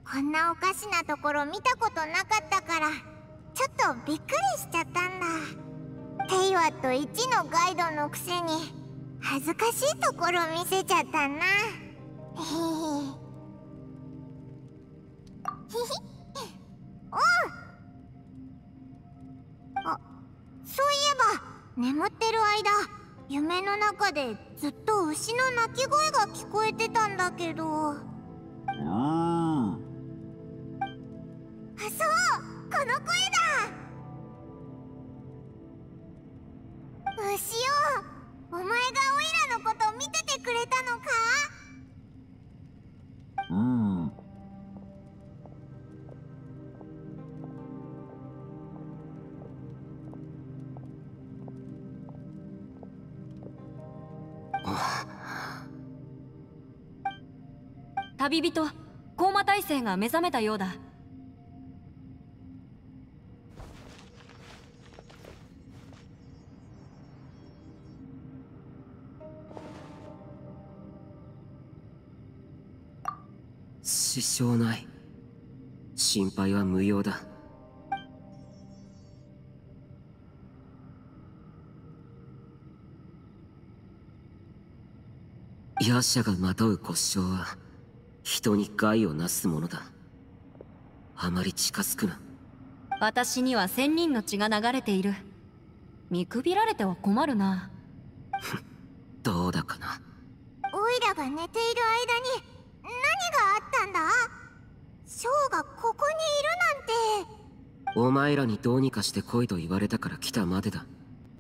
こんなおかしなところ見たことなかったからちょっとびっくりしちゃったんだ。テイワット1のガイドのくせに恥ずかしいところ見せちゃったな。おう、そういえば眠ってる間夢の中でずっと牛の鳴き声が聞こえてたんだけど。そう、この声だ。牛よ、お前がオイラのこと見ててくれたのか？ 旅人、コーマ大星が目覚めたようだ。 支障ない。心配は無用だ。ヤシャがまとう骨傷は人に害をなすものだ。あまり近づくな。 私には1000人の血が流れている。見くびられては困るな。 どうだかな。 オイラが寝ている間に何があったんだ？ショーがここにいるなんて。 お前らにどうにかして来いと言われたから来たまでだ。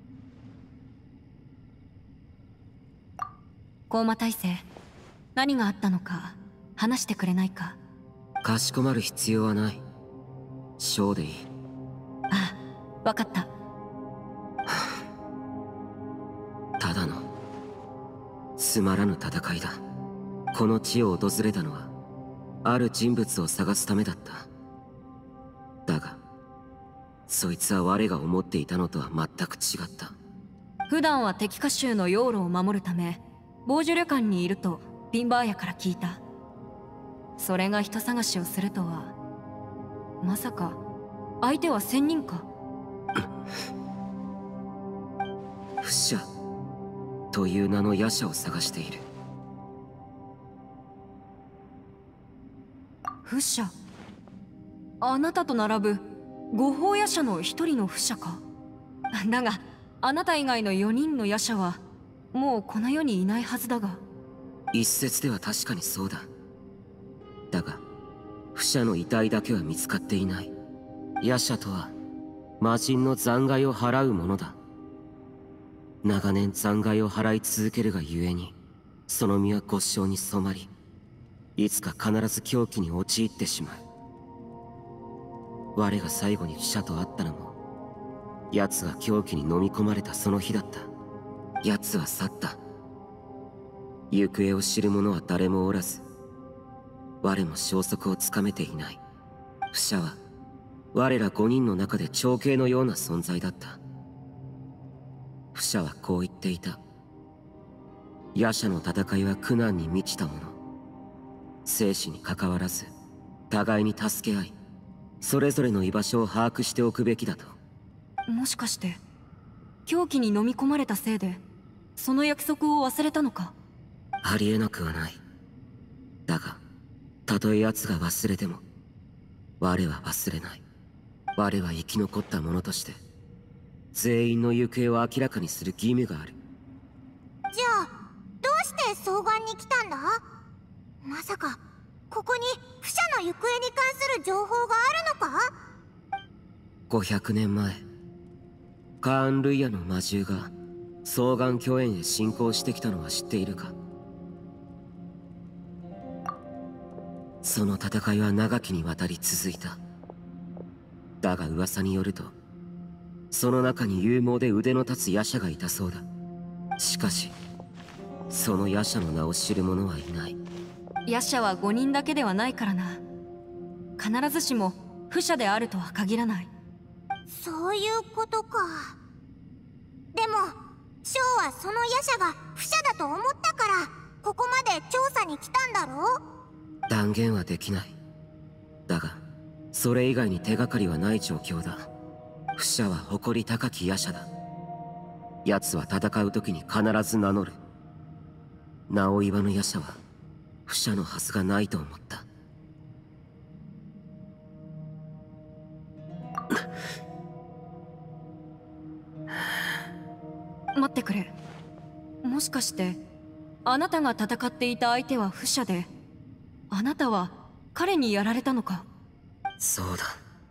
コーマ大星、何があったのか話してくれないか？ かしこまる必要はない。ショーでいい。 ああ、わかった。 ただのつまらぬ戦いだ。この地を訪れたのはある人物を探すためだった。だがそいつは我が思っていたのとは全く違った。 普段は敵家衆の養路を守るため防樹旅館にいるとピンバーヤから聞いた。それが人探しをするとは。まさか相手は1000人か？ フシャという名の夜叉を探している。 フシャ、あなたと並ぶ五法夜叉の一人のフシャか？だがあなた以外の4人の夜叉はもうこの世にいないはずだが。 一説では確かにそうだ。だがフシャの遺体だけは見つかっていない。夜叉とは魔人の残骸を払うものだ。長年残骸を払い続けるがゆえにその身は骨傷に染まり、いつか必ず狂気に陥ってしまう。我が最後にフシャと会ったのも奴が狂気に飲み込まれたその日だった。奴は去った。行方を知る者は誰もおらず、我も消息をつかめていない。フシャは我ら5人の中で長兄のような存在だった。フシャはこう言っていた。夜叉の戦いは苦難に満ちたもの。生死に関わらず互いに助け合い、それぞれの居場所を把握しておくべきだと。 もしかして狂気に飲み込まれたせいでその約束を忘れたのか？ ありえなくはない。だがたとえ奴が忘れても我は忘れない。我は生き残った者として全員の行方を明らかにする義務がある。 じゃあどうして双眼に来たんだ？まさかここにフシャの行方に関する情報があるのか ？500年前カーン・ルイヤの魔獣が双眼巨園へ侵攻してきたのは知っているか？その戦いは長きにわたり続いた。だが噂によるとその中に勇猛で腕の立つ夜叉がいたそうだ。しかしその夜叉の名を知る者はいない。 夜叉は5人だけではないからな。必ずしも不死であるとは限らない。 そういうことか。でもショーはその夜叉が不死だと思ったからここまで調査に来たんだろう？ 断言はできない。 だがそれ以外に手がかりはない状況だ。フシャは誇り高き夜叉だ。奴は戦う時に必ず名乗る。名を言わぬ夜叉はフシャのはずがないと思った。 待ってくれ。もしかしてあなたが戦っていた相手はフシャで、あなたは彼にやられたのか？ そうだ。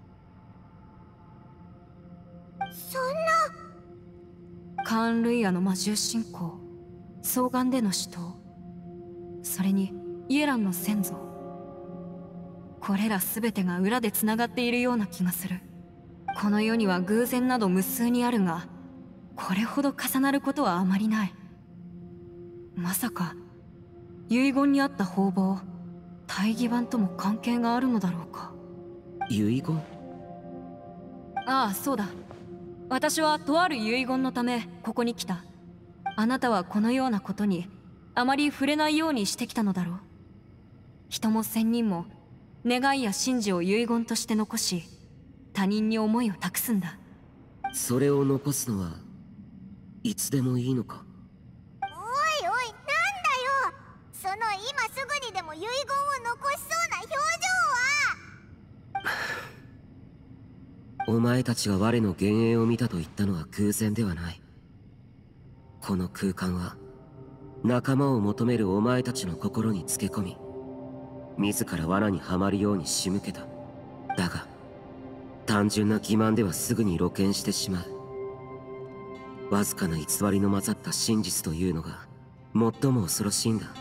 そんな。 カーン・ルイアの魔獣信仰、双眼での死闘、それにイエランの先祖、これら全てが裏でつながっているような気がする。この世には偶然など無数にあるが、これほど重なることはあまりない。まさか遺言にあった方々、大義版とも関係があるのだろうか。 遺言？ ああ、そうだ。私はとある遺言のためここに来た。あなたはこのようなことにあまり触れないようにしてきたのだろう。人も仙人も願いや神事を遺言として残し、他人に思いを託すんだ。 それを残すのはいつでもいいのか？ おいおい、なんだよ、その今すぐにでも遺言を残しそうな表情は。 お前たちが我の幻影を見たと言ったのは偶然ではない。この空間は仲間を求めるお前たちの心につけ込み、自ら罠にはまるように仕向けた。だが単純な欺瞞ではすぐに露見してしまう。わずかな偽りの混ざった真実というのが最も恐ろしいんだ。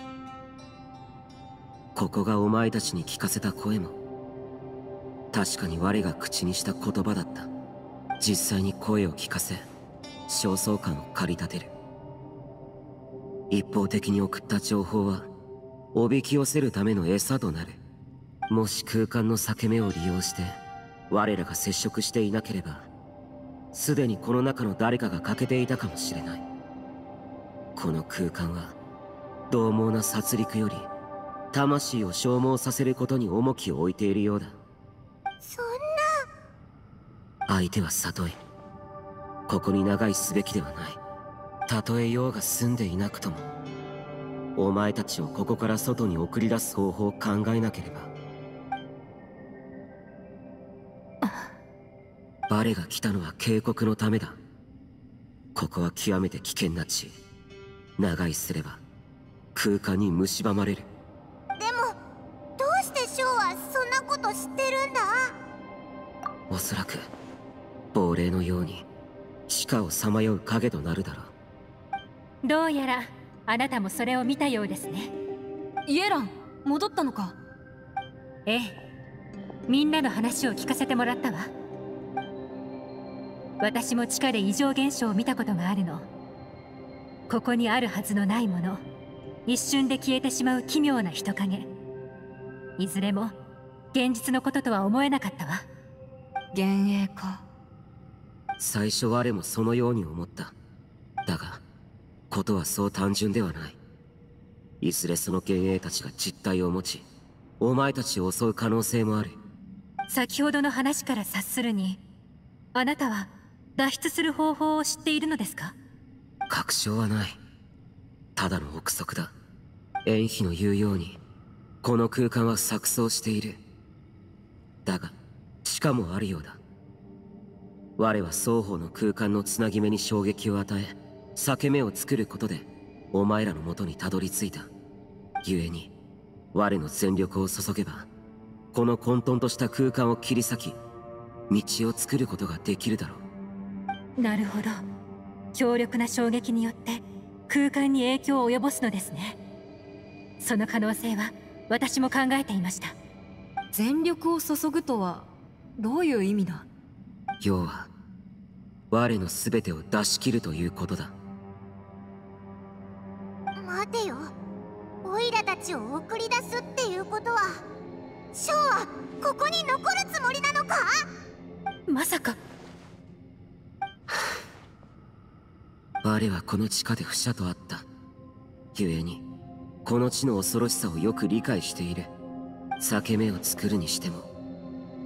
ここがお前たちに聞かせた声も確かに我が口にした言葉だった。実際に声を聞かせ焦燥感を駆り立てる。一方的に送った情報はおびき寄せるための餌となる。もし空間の裂け目を利用して我らが接触していなければ、すでにこの中の誰かが欠けていたかもしれない。この空間は獰猛な殺戮より魂を消耗させることに重きを置いているようだ。 そんな。 相手は里へ。ここに長居すべきではない。たとえ用が済んでいなくともお前たちをここから外に送り出す方法を考えなければ。バレが来たのは警告のためだ。ここは極めて危険な地。長居すれば空間に蝕まれる。 でもどうしてショウはそんなこと知ってるんだ？ おそらく亡霊のように地下をさまよう影となるだろう。 どうやらあなたもそれを見たようですね。 イエラン、戻ったのか？ ええ、みんなの話を聞かせてもらったわ。私も地下で異常現象を見たことがあるの。ここにあるはずのないもの、一瞬で消えてしまう奇妙な人影。いずれも現実のこととは思えなかったわ。 幻影か。 最初我もそのように思った。だがことはそう単純ではない。いずれその幻影たちが実体を持ちお前たちを襲う可能性もある。 先ほどの話から察するに、あなたは脱出する方法を知っているのですか？ 確証はない。ただの憶測だ。縁妃の言うようにこの空間は錯綜している。だがしかもあるようだ。我は双方の空間のつなぎ目に衝撃を与え裂け目を作ることでお前らの元にたどり着いた。故に我の全力を注げばこの混沌とした空間を切り裂き道を作ることができるだろう。 なるほど。強力な衝撃によって空間に影響を及ぼすのですね。その可能性は私も考えていました。 全力を注ぐとはどういう意味だ？ 要は我の全てを出し切るということだ。 待てよ、オイラたちを送り出すっていうことはショウはここに残るつもりなのか？ まさか。 我はこの地下でフシャと会った。故にこの地の恐ろしさをよく理解している。裂け目を作るにしても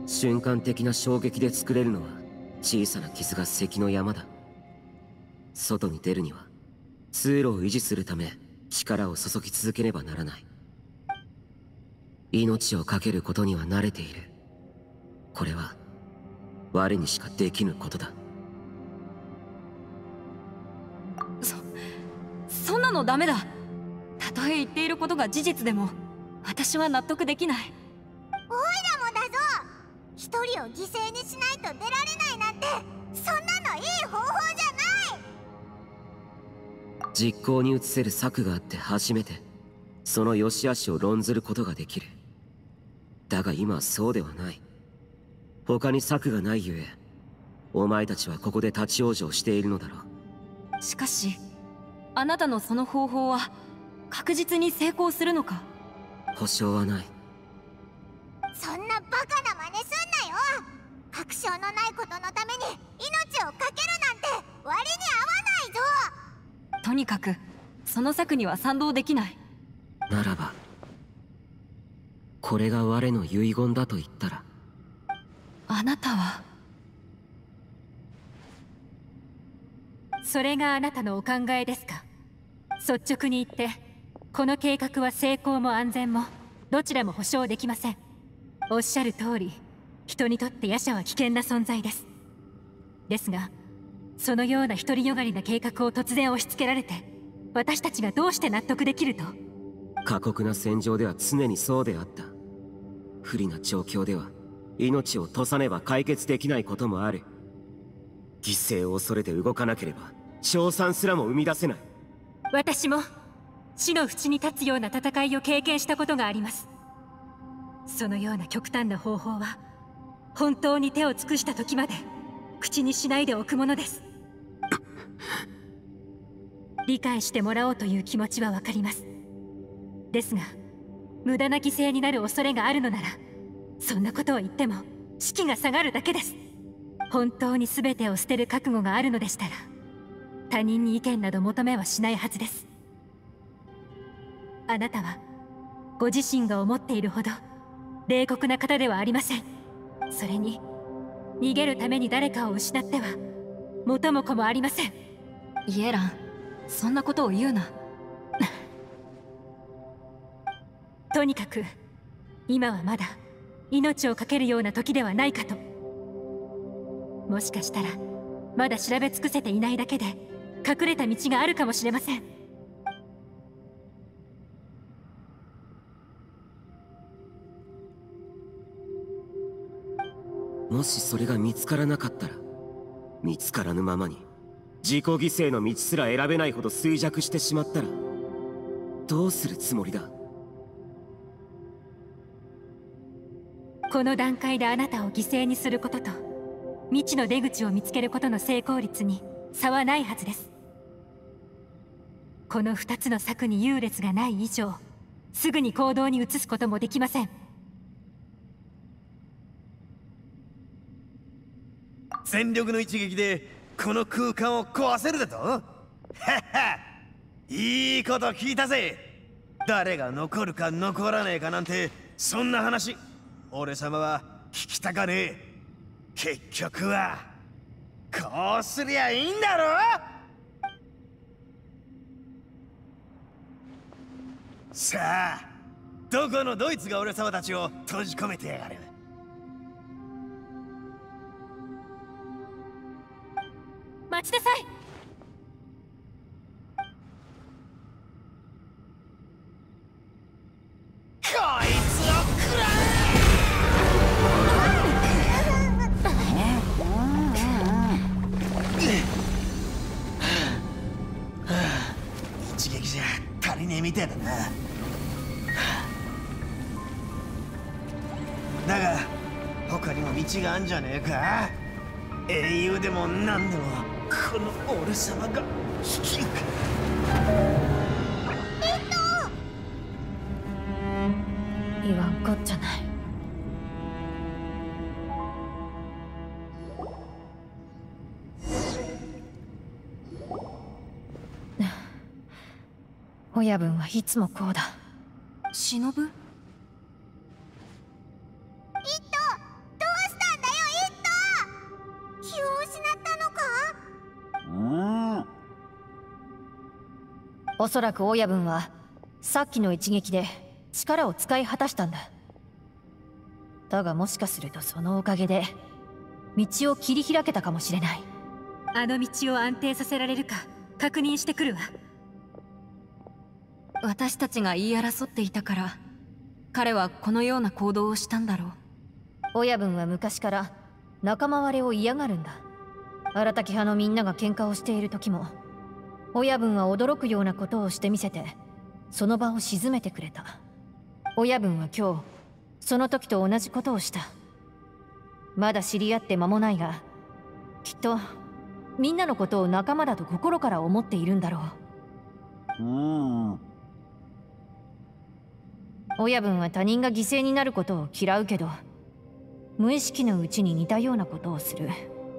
瞬間的な衝撃で作れるのは小さな傷が関の山だ。外に出るには通路を維持するため力を注ぎ続けねばならない。命を懸けることには慣れている。これは我にしかできぬことだ。 そんなのダメだ。たとえ言っていることが事実でも私は納得できない。 オイラもだぞ。一人を犠牲にしないと出られないなんて、そんなのいい方法じゃない。 実行に移せる策があって初めてその良し悪しを論ずることができる。だが今はそうではない。他に策がないゆえお前たちはここで立ち往生しているのだろう。 しかしあなたのその方法は確実に成功するのか？ 保証はない。 そんなバカな真似すんなよ。確証のないことのために命を懸けるなんて割に合わないぞ。 とにかくその策には賛同できない。 ならばこれが我の遺言だと言ったら。 あなたは。 それがあなたのお考えですか？率直に言ってこの計画は成功も安全もどちらも保証できません。おっしゃる通り人にとって夜叉は危険な存在です。ですがそのような独りよがりな計画を突然押し付けられて私たちがどうして納得できると？ 過酷な戦場では常にそうであった。不利な状況では命を賭さねば解決できないこともある。犠牲を恐れて動かなければ勝算すらも生み出せない。 私も死の淵に立つような戦いを経験したことがあります。そのような極端な方法は本当に手を尽くした時まで口にしないでおくものです。理解してもらおうという気持ちはわかります。ですが無駄な犠牲になる恐れがあるのならそんなことを言っても士気が下がるだけです。本当に全てを捨てる覚悟があるのでしたら他人に意見など求めはしないはずです。あなたはご自身が思っているほど冷酷な方ではありません。それに逃げるために誰かを失っては元も子もありません。 イエラン、そんなことを言うな。 とにかく今はまだ命を懸けるような時ではないかと。もしかしたらまだ調べ尽くせていないだけで隠れた道があるかもしれません。 もしそれが見つからなかったら、見つからぬままに自己犠牲の道すら選べないほど衰弱してしまったらどうするつもりだ？ この段階であなたを犠牲にすることと未知の出口を見つけることの成功率に差はないはずです。この2つの策に優劣がない以上すぐに行動に移すこともできません。 全力の一撃でこの空間を壊せるだと？はっは、いいこと聞いたぜ。誰が残るか残らねえかなんてそんな話俺様は聞きたかねえ。結局はこうすりゃいいんだろ。さあどこのドイツが俺様たちを閉じ込めてやがる。 待ちなさい。 こいつを食らえ。一撃じゃ足りねえみたいだな。だが他にも道があんじゃねえか。英雄でも何でもこの俺様が引き受け。 言わんこっちゃない。親分はいつもこうだ。 忍？ どうおそらく親分はさっきの一撃で力を使い果たしたんだ。だがもしかするとそのおかげで道を切り開けたかもしれない。 あの道を安定させられるか確認してくるわ。 私たちが言い争っていたから彼はこのような行動をしたんだろう。 親分は昔から仲間割れを嫌がるんだ。荒滝派のみんなが喧嘩をしている時も親分は驚くようなことをしてみせてその場を鎮めてくれた。親分は今日その時と同じことをした。まだ知り合って間もないがきっとみんなのことを仲間だと心から思っているんだろう。親分は他人が犠牲になることを嫌うけど無意識のうちに似たようなことをする。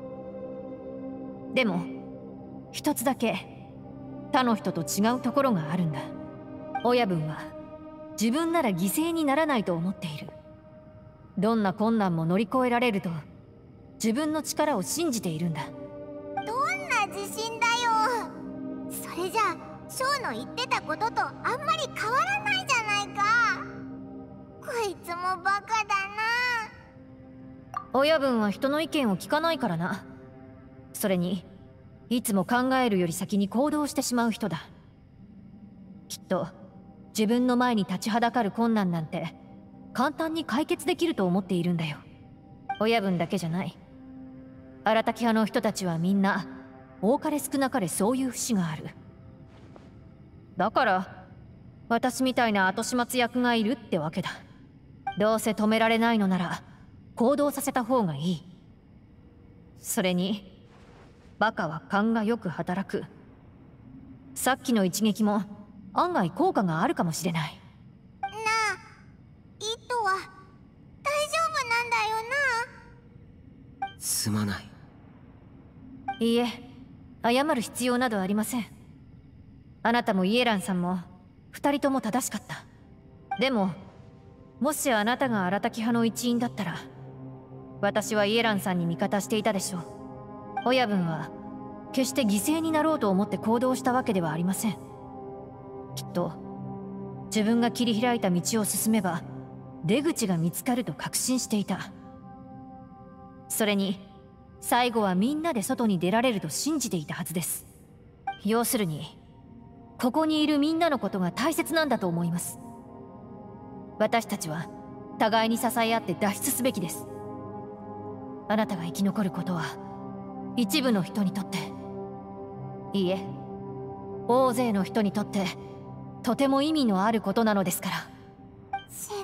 でも一つだけ他の人と違うところがあるんだ。親分は自分なら犠牲にならないと思っている。どんな困難も乗り越えられると自分の力を信じているんだ。 どんな自信だよ。それじゃあショーの言ってたこととあんまり変わらないじゃないか。こいつもバカだな。 親分は人の意見を聞かないからな。それにいつも考えるより先に行動してしまう人だ。きっと自分の前に立ちはだかる困難なんて簡単に解決できると思っているんだよ。親分だけじゃない。荒滝派の人たちはみんな多かれ少なかれそういう節がある。だから私みたいな後始末役がいるってわけだ。どうせ止められないのなら行動させた方がいい。それにバカは勘がよく働く。さっきの一撃も案外効果があるかもしれない。 なあ、イットは大丈夫なんだよな。 すまない。 いいえ、謝る必要などありません。あなたもイエランさんも二人とも正しかった。でももしあなたが荒滝派の一員だったら私はイエランさんに味方していたでしょう。親分は決して犠牲になろうと思って行動したわけではありません。きっと自分が切り開いた道を進めば出口が見つかると確信していた。それに最後はみんなで外に出られると信じていたはずです。要するにここにいるみんなのことが大切なんだと思います。私たちは互いに支え合って脱出すべきです。あなたが生き残ることは一部の人にとって、いいえ大勢の人にとってとても意味のあることなのですから。 忍。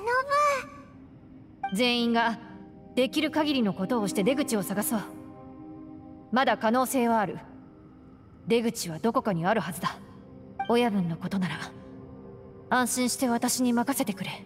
全員ができる限りのことをして出口を探そう。まだ可能性はある。出口はどこかにあるはずだ。親分のことなら安心して私に任せてくれ。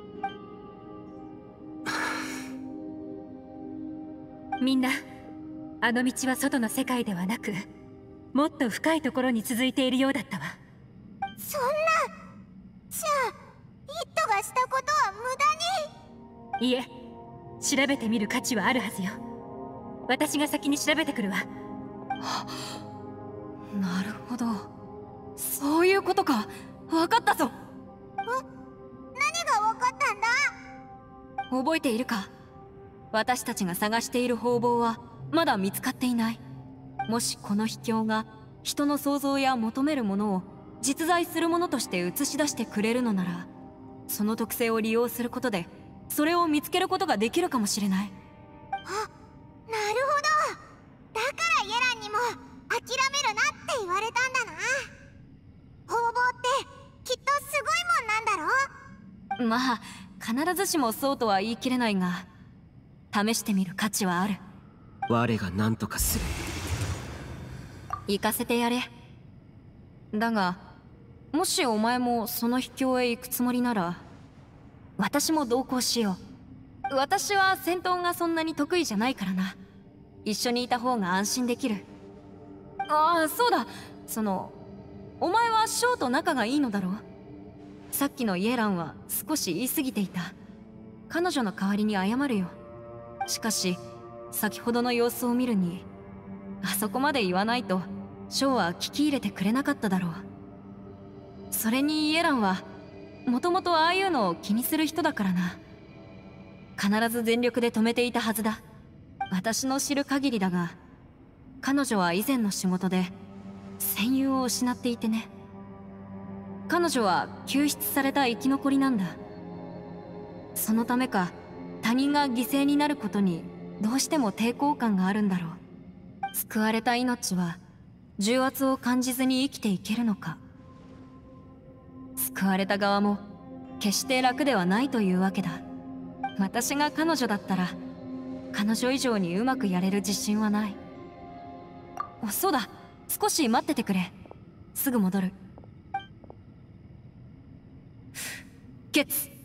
みんな、あの道は外の世界ではなくもっと深いところに続いているようだったわ。 そんな。じゃあイットがしたことは無駄に。 いえ、調べてみる価値はあるはずよ。私が先に調べてくるわ。 なるほど、そういうことか。分かったぞ。 何が分かったんだ。 覚えているか。私たちが探している方々はまだ見つかっていない。もしこの秘境が人の想像や求めるものを実在するものとして映し出してくれるのなら、その特性を利用することでそれを見つけることができるかもしれない。 あ、なるほど。だからイエランにも諦めるなって言われたんだな。方々ってきっとすごいもんなんだろ。 まあ必ずしもそうとは言い切れないが、試してみる価値はある。 我が何とかする。 行かせてやれ。だがもしお前もその秘境へ行くつもりなら私も同行しよう。私は戦闘がそんなに得意じゃないからな。一緒にいた方が安心できる。ああ、そうだ。お前はショーと仲がいいのだろう。さっきのイエランは少し言い過ぎていた。彼女の代わりに謝るよ。しかし先ほどの様子を見るに、あそこまで言わないとショーは聞き入れてくれなかっただろう。 それにイエランはもともとああいうのを気にする人だからな。必ず全力で止めていたはずだ。私の知る限りだが、彼女は以前の仕事で戦友を失っていてね。彼女は救出された生き残りなんだ。そのためか他人が犠牲になることにどうしても抵抗感があるんだろう。救われた命は重圧を感じずに生きていけるのか。救われた側も決して楽ではないというわけだ。私が彼女だったら彼女以上にうまくやれる自信はない。そうだ、少し待っててくれ。すぐ戻る。ゲッツ。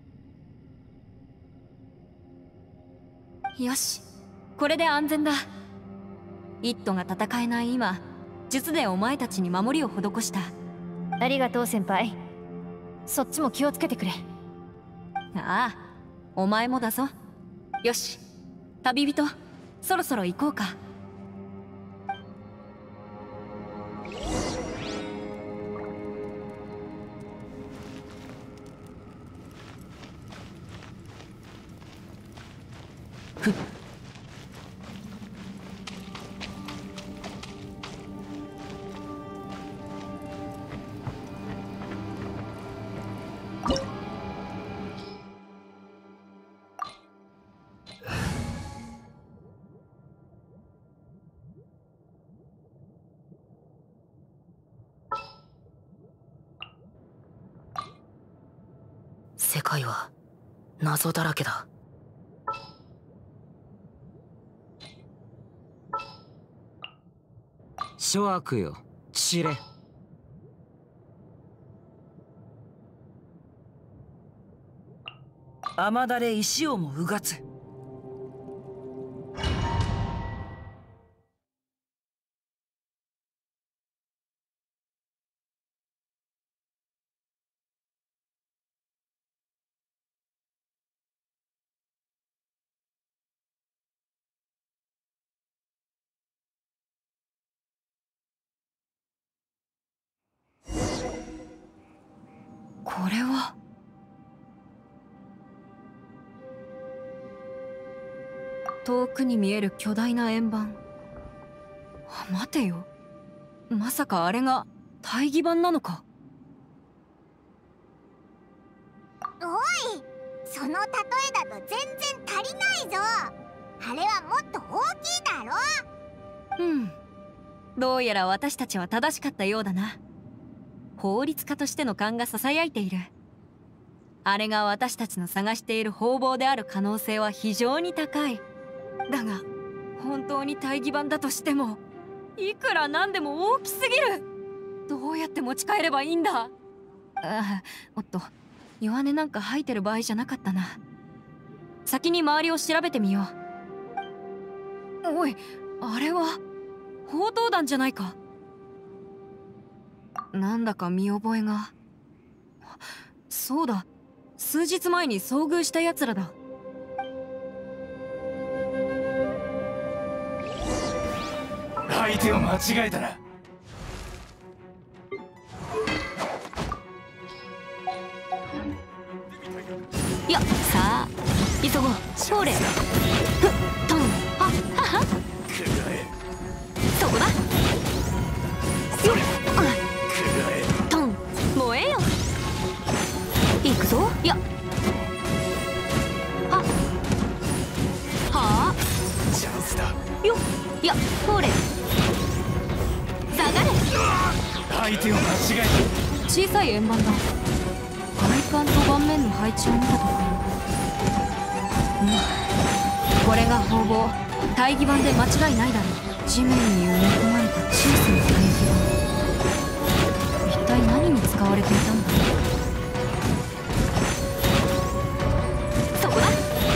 よし、これで安全だ。イットが戦えない今、術でお前たちに守りを施した。 ありがとう先輩。そっちも気をつけてくれ。 ああ、お前もだぞ。よし、旅人、そろそろ行こうか。 世界は謎だらけだ。 諸悪よ、散れ。 雨だれ石をもうがつ。 これは遠くに見える巨大な円盤。待てよ、まさかあれが大義盤なのか。 おい、その例えだと全然足りないぞ。あれはもっと大きいだろ。 どうやら私たちは正しかったようだな。法律家としての勘が囁いている。あれが私たちの探している方々である可能性は非常に高い。だが本当に大義盤だとしても、いくらなんでも大きすぎる。どうやって持ち帰ればいいんだ。おっと、弱音なんか吐いてる場合じゃなかったな。先に周りを調べてみよう。おい、あれは砲塔弾じゃないか。なんだか見覚えが。そうだ、数日前に遭遇したやつらだ。 相手を間違えたな。 いや、さあ急ごう。ほれ、ふっとん、ははは。そこだ。よっ、トン、燃えよ。行くぞ。いや、ははあ、 チャンスだ。 よっ、いや、ほれ、下がれ。 相手を間違え小さい円盤だ。外観と盤面の配置を見たところ、これが方々大義盤で間違いないだろう。地面に埋め込まれた小さな大義盤、一体何に使われていたんだろう。そこだ。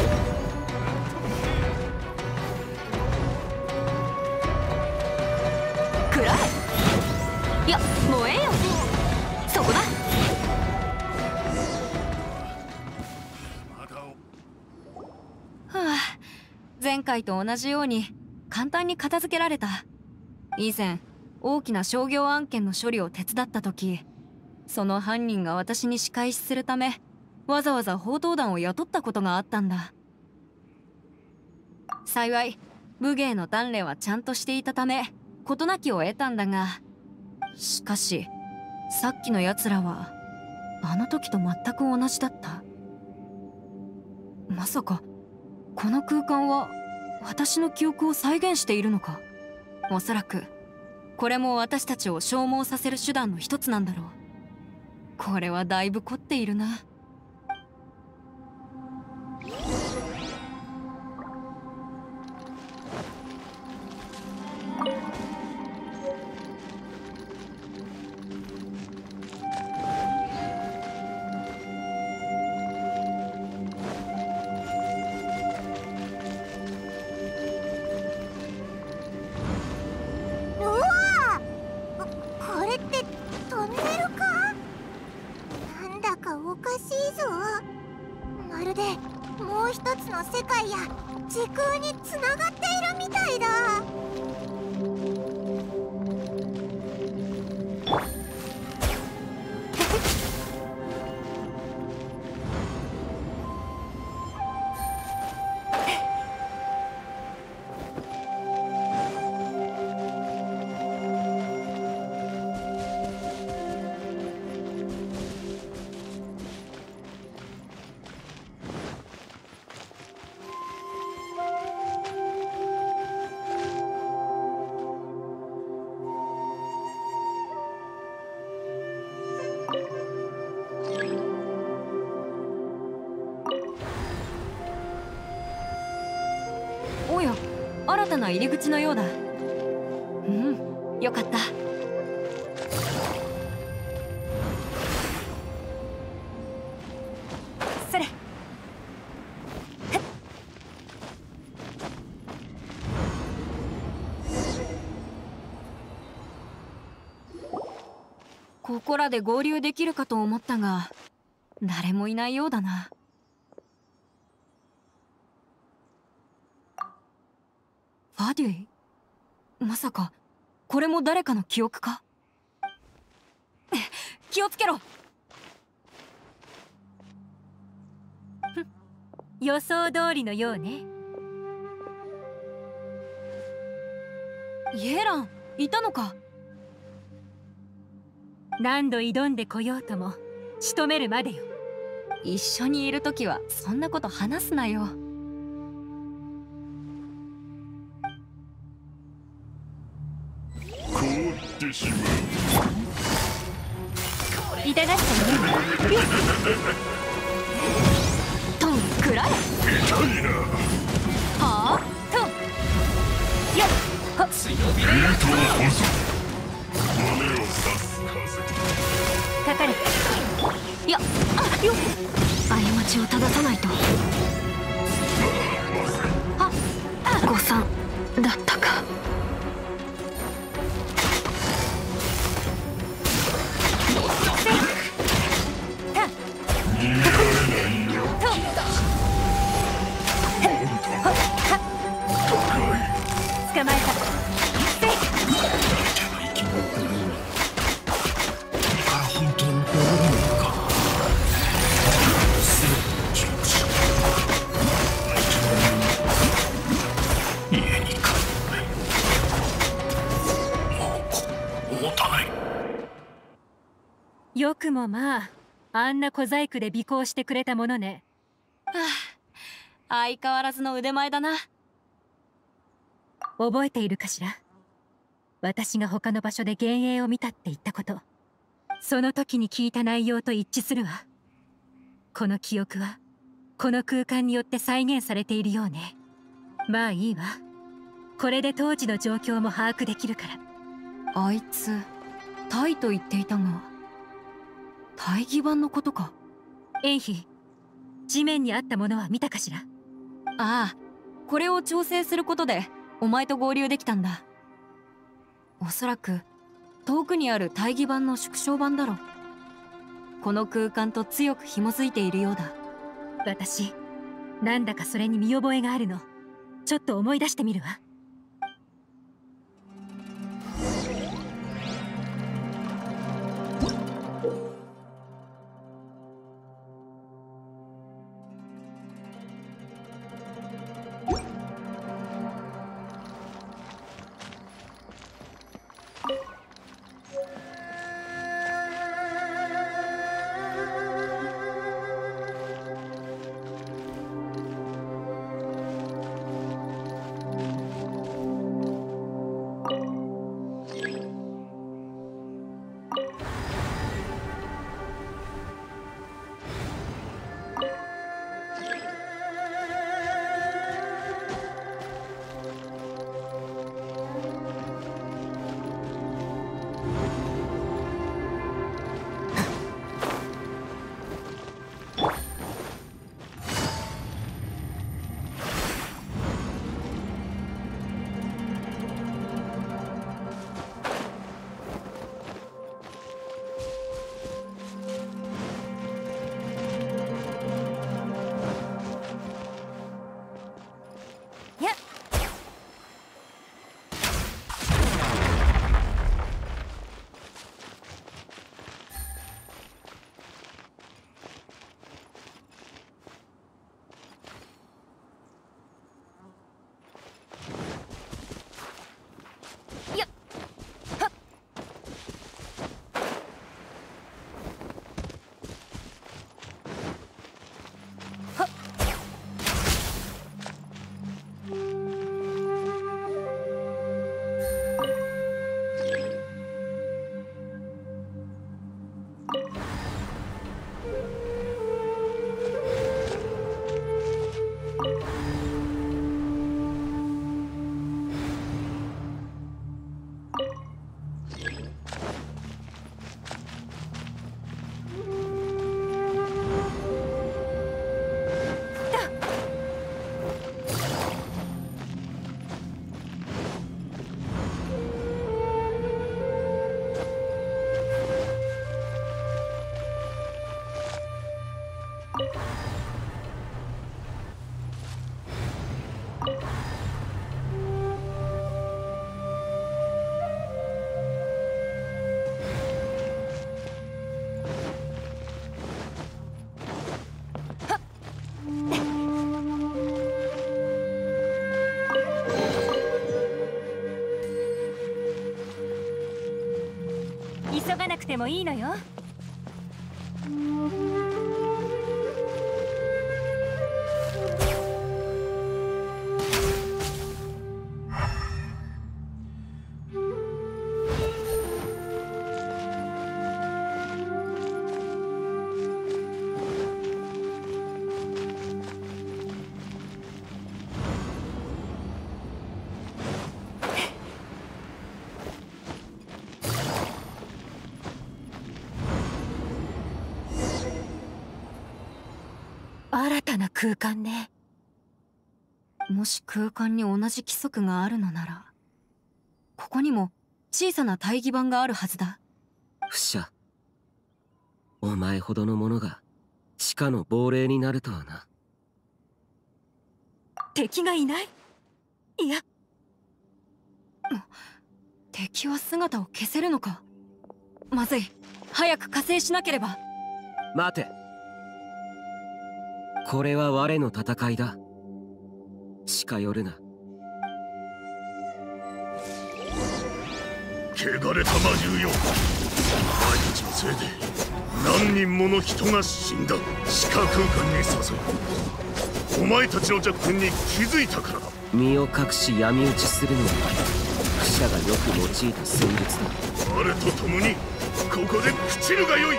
くらえ。いや、燃えよ。そこだ。前回と同じように簡単に片付けられた。以前大きな商業案件の処理を手伝った時、 その犯人が私に仕返しするためわざわざ宝刀団を雇ったことがあったんだ。幸い武芸の鍛錬はちゃんとしていたため事なきを得たんだが、しかしさっきのやつらはあの時と全く同じだった。まさかこの空間は私の記憶を再現しているのか。おそらくこれも私たちを消耗させる手段の一つなんだろう。これはだいぶ凝っているな。 世界や時空につながっているみたいだ。おや、新たな入り口のようだ。うん、よかった。それ。ここらで合流できるかと思ったが、誰もいないようだな。ファデュイ？まさかこれも誰かの記憶か？気をつけろ。 予想通りのようね。 イエラン、いたのか。 何度挑んでこようとも仕留めるまでよ。 一緒にいるときはそんなこと話すなよ。 痛がっちゃうね。 トンくらえ。はあ、トン。よっ。はっ。強火でやった。 かかれ。 いや、あ、よっ。過ちを正さないと。誤算だったか。 捕まえた。 本当に戻るのか。家に帰る。もう持たない。 よくもまあ、あんな小細工で尾行してくれたものね。 はあ、相変わらずの腕前だな。 覚えているかしら。私が他の場所で幻影を見たって言ったこと、その時に聞いた内容と一致するわ。この記憶はこの空間によって再現されているようね。まあいいわ。これで当時の状況も把握できるから。 あいつタイと言っていたが、大義版のことか。 エイヒ、地面にあったものは見たかしら。 ああ、これを調整することでお前と合流できたんだ。おそらく遠くにある大義版の縮小版だろう。この空間と強く紐づいているようだ。 私、なんだかそれに見覚えがあるの。ちょっと思い出してみるわ。 急がなくてもいいのよ。新たな空間ね。 もし空間に同じ規則があるのなら、ここにも小さな大義板があるはずだ。 フシャ、お前ほどの者が地下の亡霊になるとはな。 敵がいない？いや、 敵は姿を消せるのか。まずい、早く加勢しなければ。 待て、これは我の戦いだ。近寄るな。 汚れた魔獣よ、お前たちのせいで何人もの人が死んだ。地下空間に誘う。お前たちの弱点に気づいたからだ。 身を隠し闇討ちするのはフシャがよく用いた戦術だ。 我と共にここで朽ちるがよい。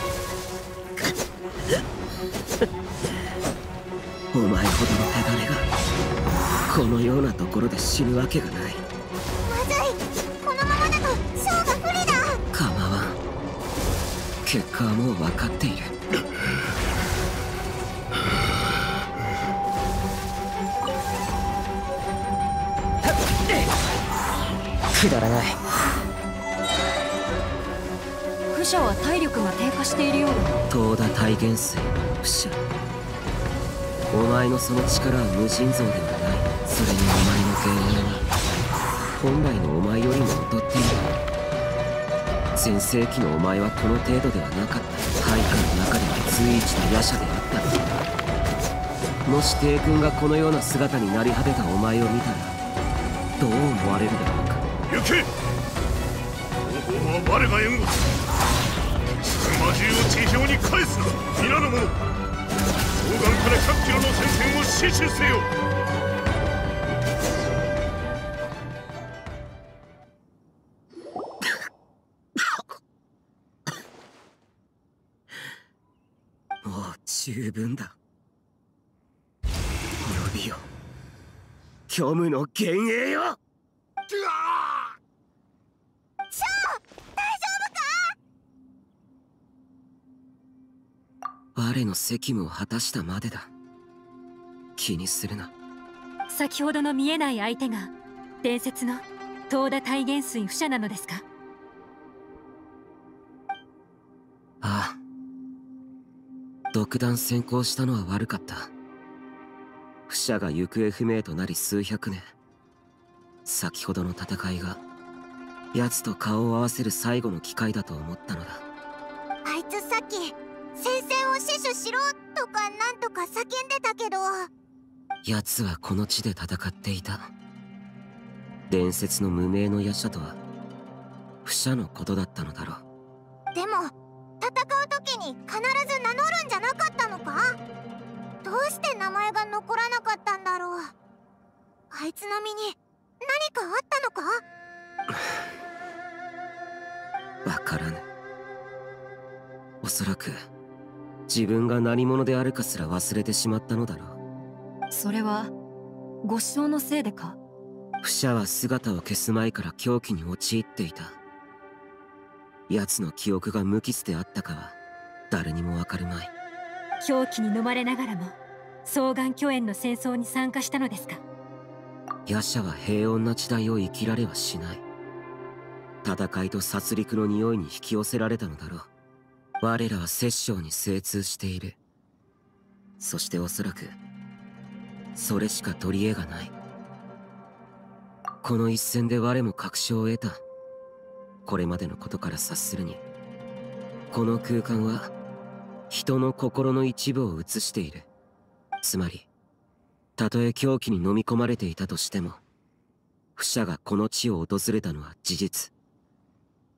お前ほどの手種がこのようなところで死ぬわけがない。 まずい、このままだとショーが不利だ。 構わん、結果はもう分かっている。くだらない。 フシャは体力が低下しているようだ。 東田体元帥フシャ、お前のその力は無尽蔵ではない。それにお前の幻影は本来のお前よりも劣っている。全盛期のお前はこの程度ではなかった。配下の中では随一の夜叉であった。もし帝君がこのような姿になり果てたお前を見たらどう思われるだろうか。 行け、方法は我が援護する。魔獣を地上に返すな、皆の者。東岸から100キロの戦線を死守せよ。 もう十分だ。呼びよ、虚無の幻影よ。我の責務を果たしたまでだ。気にするな。 先ほどの見えない相手が伝説の東田体元帥フシャなのですか？ ああ、独断専行したのは悪かった。フシャが行方不明となり数百年、先ほどの戦いが奴と顔を合わせる最後の機会だと思ったのだ。 あいつさっき戦線を死守しろとかなんとか叫んでたけど、 奴はこの地で戦っていた。伝説の無名の夜叉とはフシャのことだったのだろう。 でも戦う時に必ず名乗るんじゃなかったのか？どうして名前が残らなかったんだろう。あいつの身に何かあったのか？ わからぬ。おそらく自分が何者であるかすら忘れてしまったのだろう。 それはご子孫のせいでか？ フシャは姿を消す前から狂気に陥っていた。奴の記憶が無傷であったかは誰にもわかるまい。 狂気に飲まれながらも双眼巨炎の戦争に参加したのですか？ 夜叉は平穏な時代を生きられはしない。戦いと殺戮の匂いに引き寄せられたのだろう。我らは殺生に精通している。そしておそらくそれしか取り柄がない。この一戦で我も確証を得た。これまでのことから察するに、この空間は人の心の一部を映している。つまりたとえ狂気に飲み込まれていたとしても、フシャがこの地を訪れたのは事実。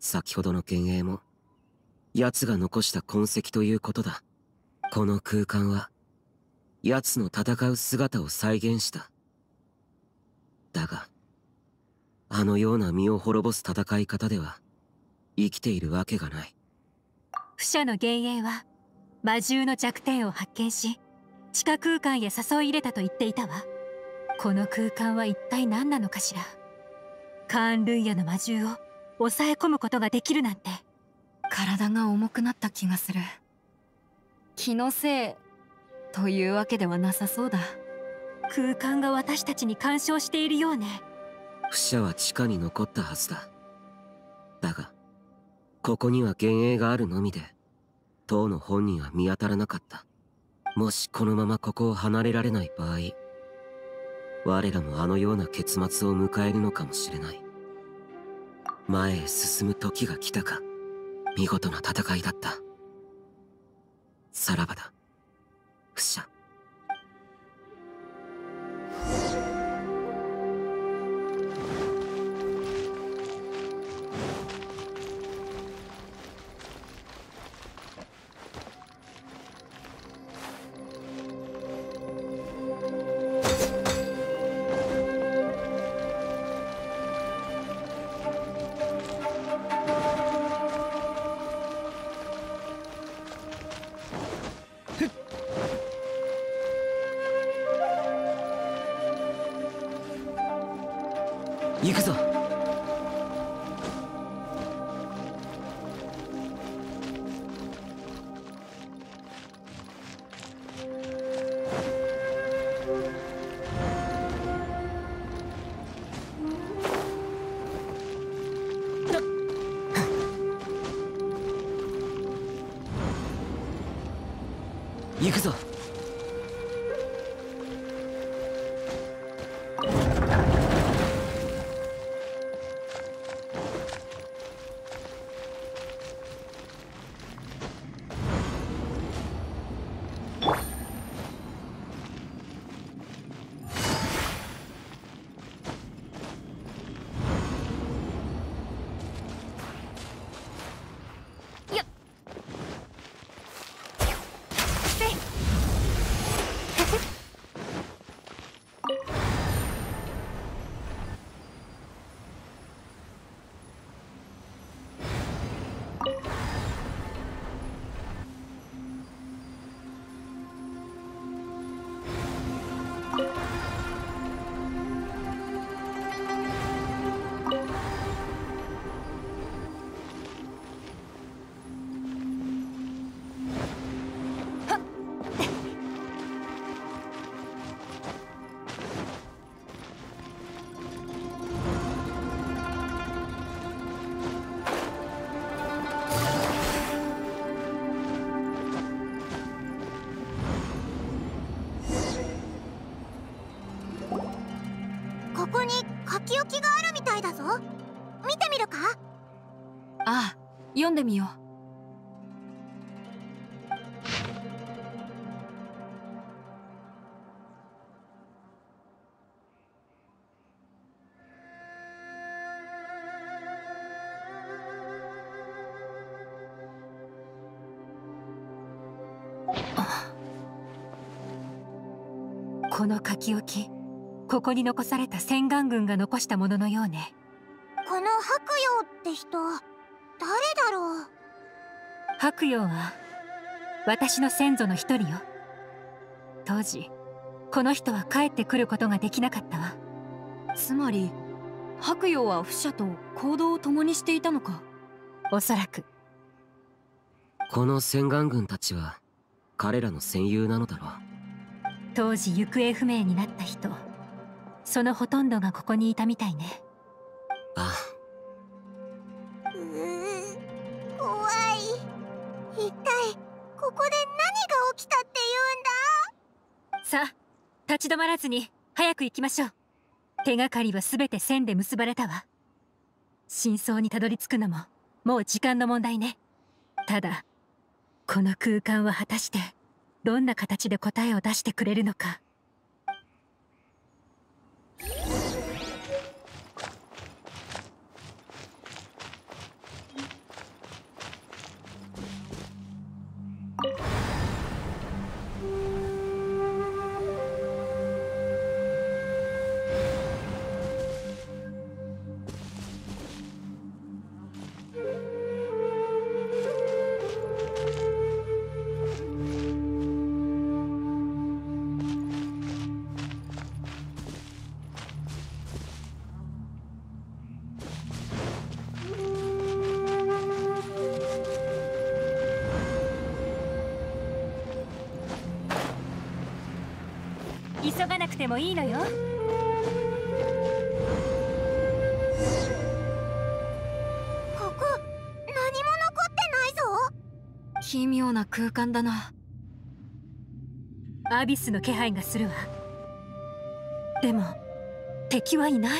先ほどの幻影も奴が残した痕跡ということだ。この空間は奴の戦う姿を再現した。だがあのような身を滅ぼす戦い方では生きているわけがない。 不赦の幻影は魔獣の弱点を発見し地下空間へ誘い入れたと言っていたわ。この空間は一体何なのかしら。カーン・ルイヤの魔獣を抑え込むことができるなんて。 体が重くなった気がする。気のせいというわけではなさそうだ。 空間が私たちに干渉しているようね。 不赦は地下に残ったはずだ。だがここには幻影があるのみで当の本人は見当たらなかった。もしこのままここを離れられない場合、我らもあのような結末を迎えるのかもしれない。前へ進む時が来たか。見事な戦いだった。さらばだ、不赦。行くぞ。行くぞ。ここに書き置きがあるみたいだぞ。見てみるか？ ああ、読んでみよう。 この書き置き、ここに残された洗顔軍が残したもののようね。 この白陽って人、誰だろう？ 白陽は私の先祖の一人よ。当時この人は帰ってくることができなかったわ。 つまり白陽は不赦と行動を共にしていたのか。 おそらく。 この洗顔軍たちは彼らの戦友なのだろう。 当時行方不明になった人、そのほとんどがここにいたみたいね。 ああ、怖い。一体ここで何が起きたって言うんだ？ さあ、立ち止まらずに早く行きましょう。手がかりは全て線で結ばれたわ。真相にたどり着くのももう時間の問題ね。ただこの空間は果たしてどんな形で答えを出してくれるのか。 急がなくてもいいのよ。 ここ何も残ってないぞ。 奇妙な空間だな。 アビスの気配がするわ。でも敵はいない。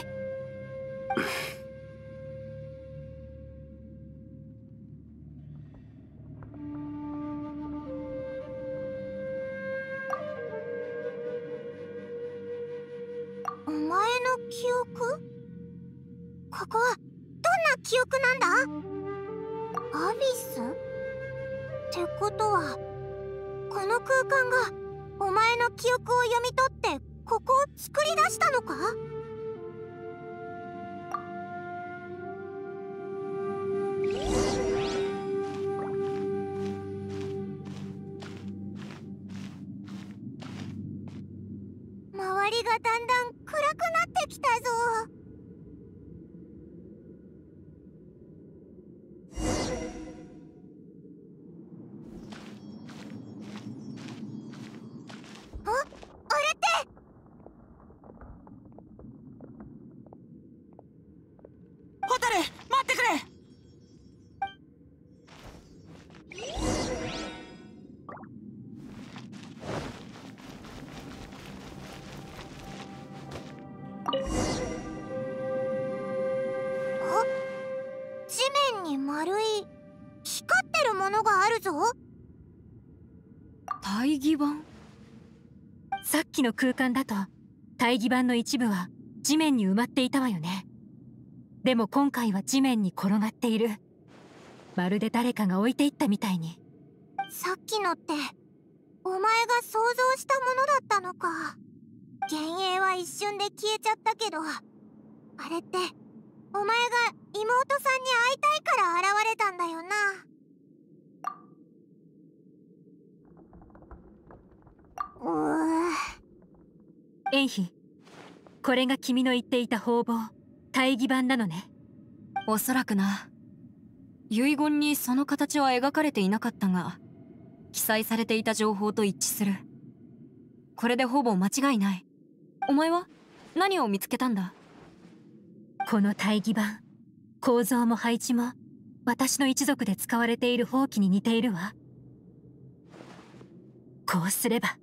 お前の記憶？ここはどんな記憶なんだ？アビス？ってことはこの空間がお前の記憶を読み取ってここを作り出したのか？周りがだんだん暗くなってきたぞ。あれってホタル、待ってくれ。 地面に丸い光ってるものがあるぞ。 大義板？ さっきの空間だと大義板の一部は地面に埋まっていたわよね。でも今回は地面に転がっている。まるで誰かが置いていったみたいに。 さっきのってお前が想像したものだったのか。幻影は一瞬で消えちゃったけど、あれってお前が妹さんに会いたいから現れたんだよな。 エンヒ、これが君の言っていた方々、大義板なのね。 おそらくな。遺言にその形は描かれていなかったが、記載されていた情報と一致する。これでほぼ間違いない。お前は何を見つけたんだ？ この大義板、構造も配置も私の一族で使われている宝器に似ているわ。こうすれば。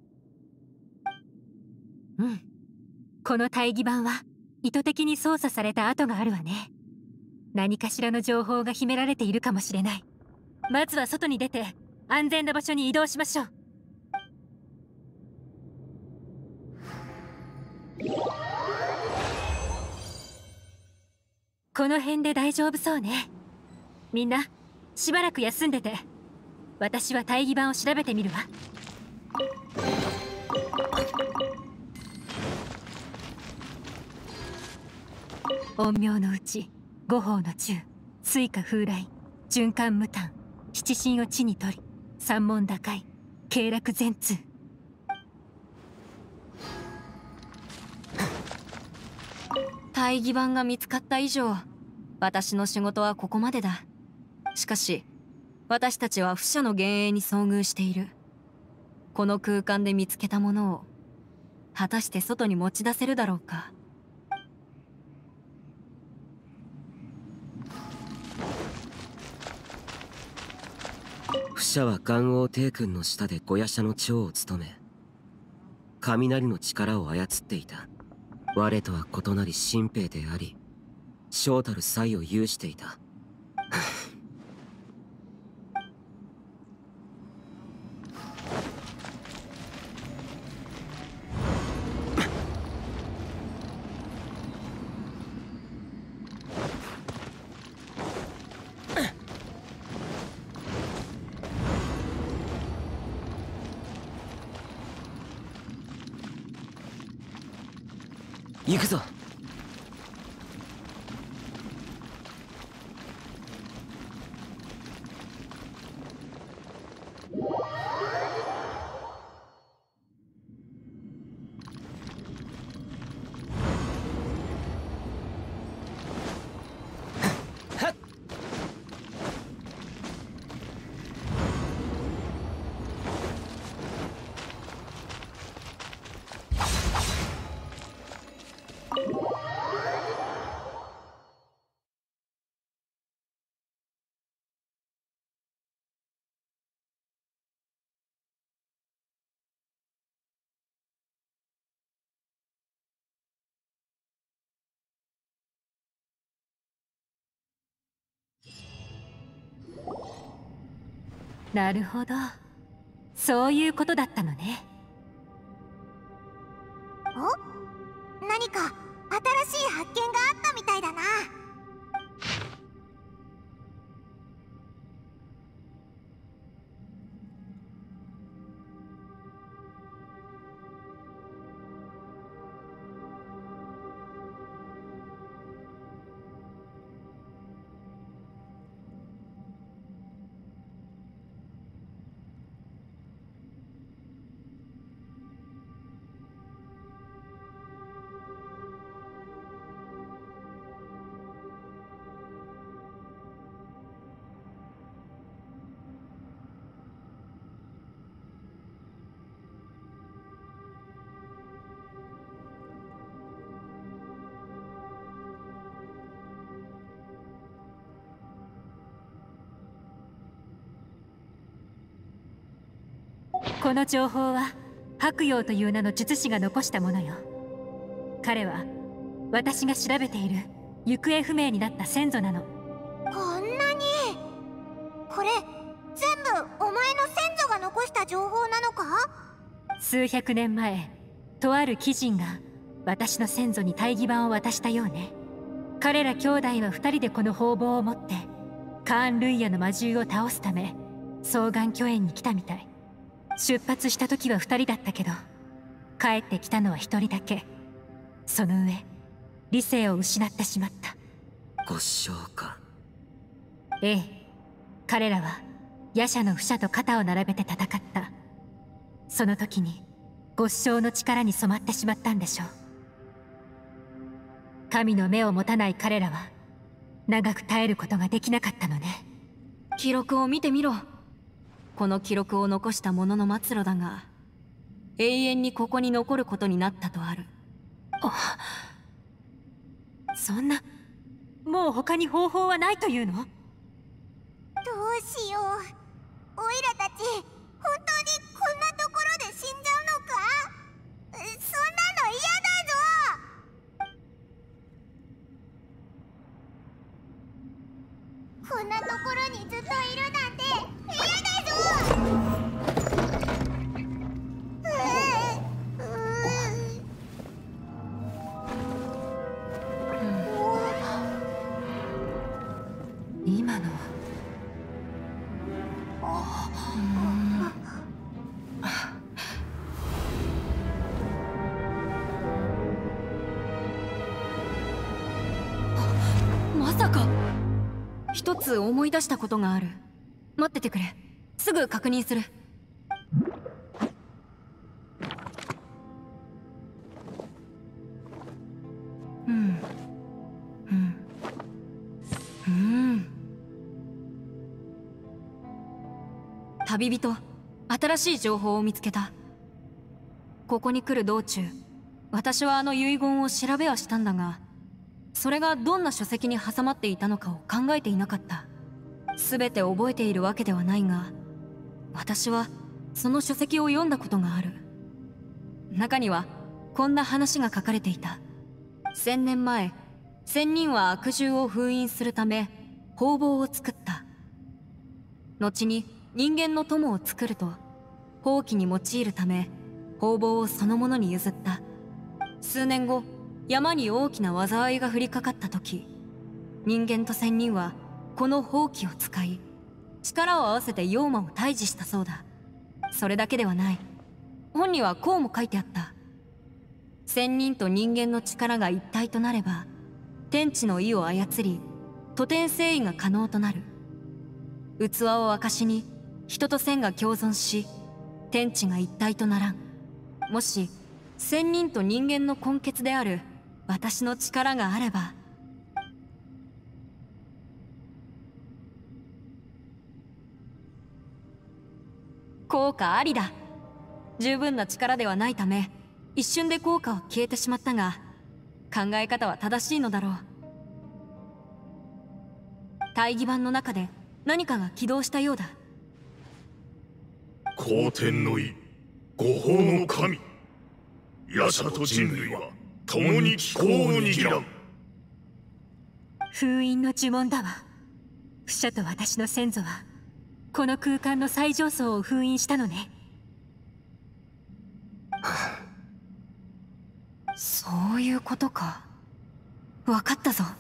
この大義板は意図的に操作された跡があるわね。何かしらの情報が秘められているかもしれない。まずは外に出て安全な場所に移動しましょう。この辺で大丈夫そうね。みんなしばらく休んでて、私は大義板を調べてみるわ。陰陽のうち五方の中、水火風来、循環無端、七神を地に取り、三門打開、経絡全通。 大義板が見つかった以上、私の仕事はここまでだ。しかし私たちは不赦の幻影に遭遇している。この空間で見つけたものを果たして外に持ち出せるだろうか。 不赦は元王帝君の下で御夜叉の長を務め、雷の力を操っていた。我とは異なり神兵であり、将たる才を有していた。行くぞ。 なるほど、そういうことだったのね。 お、何か新しい発見があったみたいだな。 この情報は白陽という名の術師が残したものよ。彼は私が調べている行方不明になった先祖なの。 こんなに。これ全部お前の先祖が残した情報なのか？ 数百年前、とある貴人が私の先祖に大義板を渡したようね。彼ら兄弟は二人でこの方々を持ってカーン・ルイヤの魔獣を倒すため双眼巨園に来たみたい。出発した時は二人だったけど、帰ってきたのは一人だけ。その上理性を失ってしまった。 ご将か。 ええ、彼らは夜叉の不者と肩を並べて戦った。その時にご将の力に染まってしまったんでしょう。神の目を持たない彼らは長く耐えることができなかったのね。 記録を見てみろ。この記録を残した者の末路だが、永遠にここに残ることになったとある。 そんな、もう他に方法はないというの？ どうしよう。オイラたち本当にこんなところで死んじゃうのか？そんなの嫌だぞ。こんなところにずっといるなんて嫌だぞ。 今のまさか。一つ思い出したことがある。待っててくれ。すぐ確認する。旅人、新しい情報を見つけた。ここに来る道中、私はあの遺言を調べはしたんだが、それがどんな書籍に挟まっていたのかを考えていなかった。全て覚えているわけではないが、私はその書籍を読んだことがある。中にはこんな話が書かれていた。1000年前、仙人は悪獣を封印するため方々を作った。後に人間の友を作ると、法規に用いるため方々をそのものに譲った。数年後、山に大きな災いが降りかかった時、人間と仙人はこの法規を使い、力を合わせて妖魔を退治したそうだ。それだけではない。本にはこうも書いてあった。仙人と人間の力が一体となれば、天地の意を操り、徒天征夷が可能となる。器を証に人と仙が共存し、天地が一体とならん。もし仙人と人間の根血である私の力があれば、効果ありだ。十分な力ではないため一瞬で効果は消えてしまったが、考え方は正しいのだろう。大義板の中で何かが起動したようだ。 皇天の意、五法の神、夜叉と人類は共に気候を握らん。 封印の呪文だわ。不者と私の先祖はこの空間の最上層を封印したのね。 そういうことか。分かったぞ。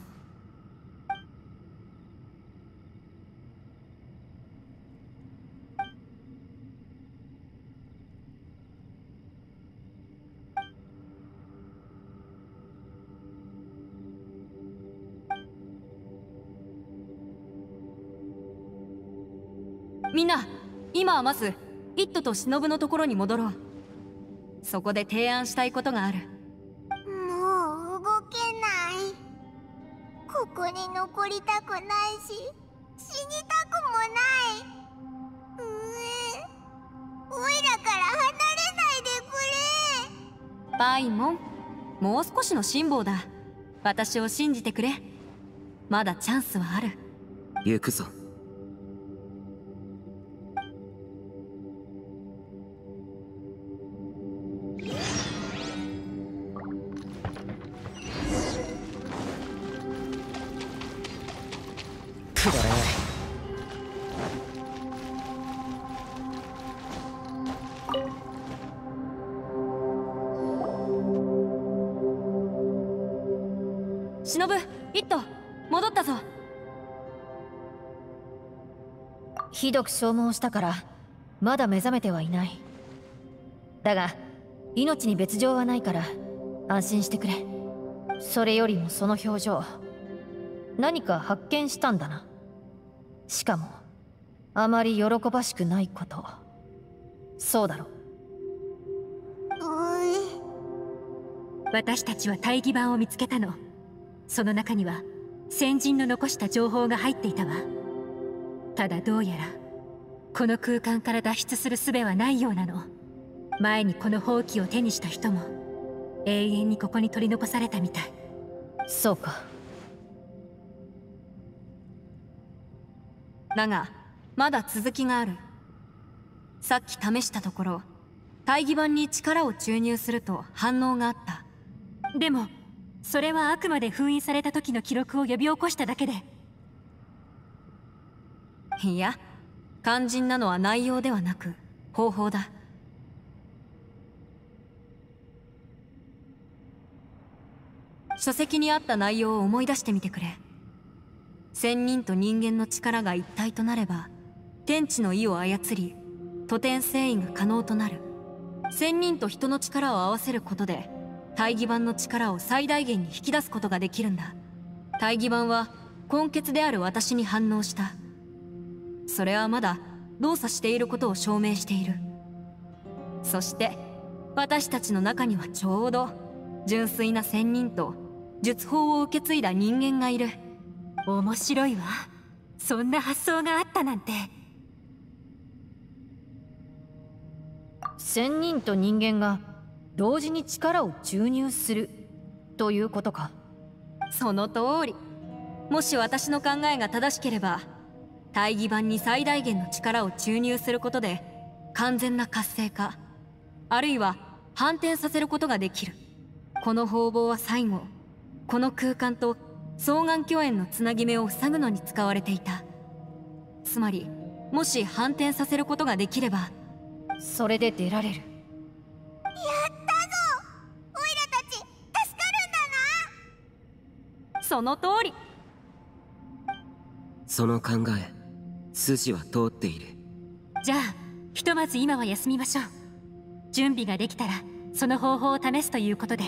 みんな、今はまずイットと忍のところに戻ろう。そこで提案したいことがある。 もう動けない。ここに残りたくないし、死にたくもない。おいらから離れないでくれ。 パイモン、もう少しの辛抱だ。私を信じてくれ。まだチャンスはある。 行くぞ。 くだらない。 忍、イット、戻ったぞ。 ひどく消耗したからまだ目覚めてはいない。だが命に別状はないから安心してくれ。それよりもその表情、何か発見したんだな。しかもあまり喜ばしくないこと。そうだろ。 私たちは大義板を見つけたの。その中には先人の残した情報が入っていたわ。ただどうやらこの空間から脱出する術はないようなの。前にこの宝器を手にした人も永遠にここに取り残されたみたい。 そうか。 だがまだ続きがある。さっき試したところ、大義板に力を注入すると反応があった。 でもそれはあくまで封印された時の記録を呼び起こしただけで。 いや、肝心なのは内容ではなく方法だ。書籍にあった内容を思い出してみてくれ。仙人と人間の力が一体となれば天地の意を操り、徒天遷移が可能となる。仙人と人の力を合わせることで大義板の力を最大限に引き出すことができるんだ。大義板は根血である私に反応した。それはまだ動作していることを証明している。そして私たちの中にはちょうど純粋な仙人と術法を受け継いだ人間がいる。 面白いわ。そんな発想があったなんて。 仙人と人間が同時に力を注入するということか。 その通り。もし私の考えが正しければ、大義板に最大限の力を注入することで完全な活性化、あるいは反転させることができる。この方法は最後、この空間と双眼鏡園のつなぎ目を塞ぐのに使われていた。つまりもし反転させることができれば、 それで出られる。 やったぞ。オイラたち助かるんだな。 その通り。 その考え、筋は通っている。 じゃあひとまず今は休みましょう。準備ができたらその方法を試すということで。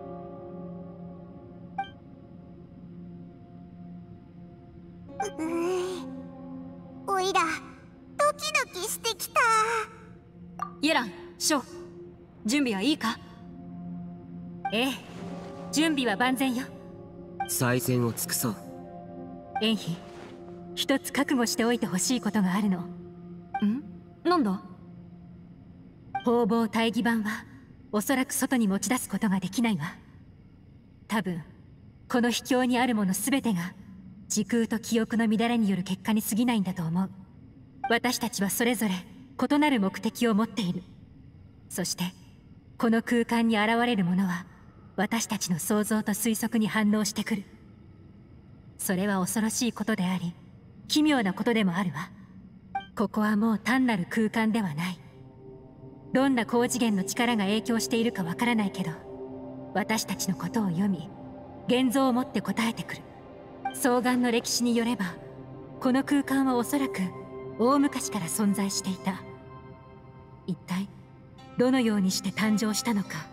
おいらドキドキしてきた。 イエラン、ショー、準備はいいか？ ええ、準備は万全よ。 最善を尽くそう。 エンヒ、一つ覚悟しておいてほしいことがあるの。 なんだ？ 方々大義板はおそらく外に持ち出すことができないわ。多分この秘境にあるもの全てが時空と記憶の乱れによる結果に過ぎないんだと思う。私たちはそれぞれ異なる目的を持っている。そしてこの空間に現れるものは私たちの想像と推測に反応してくる。それは恐ろしいことであり奇妙なことでもあるわ。 ここはもう単なる空間ではない。どんな高次元の力が影響しているかわからないけど、私たちのことを読み、現像を持って答えてくる。双眼の歴史によれば、この空間はおそらく大昔から存在していた。一体どのようにして誕生したのか。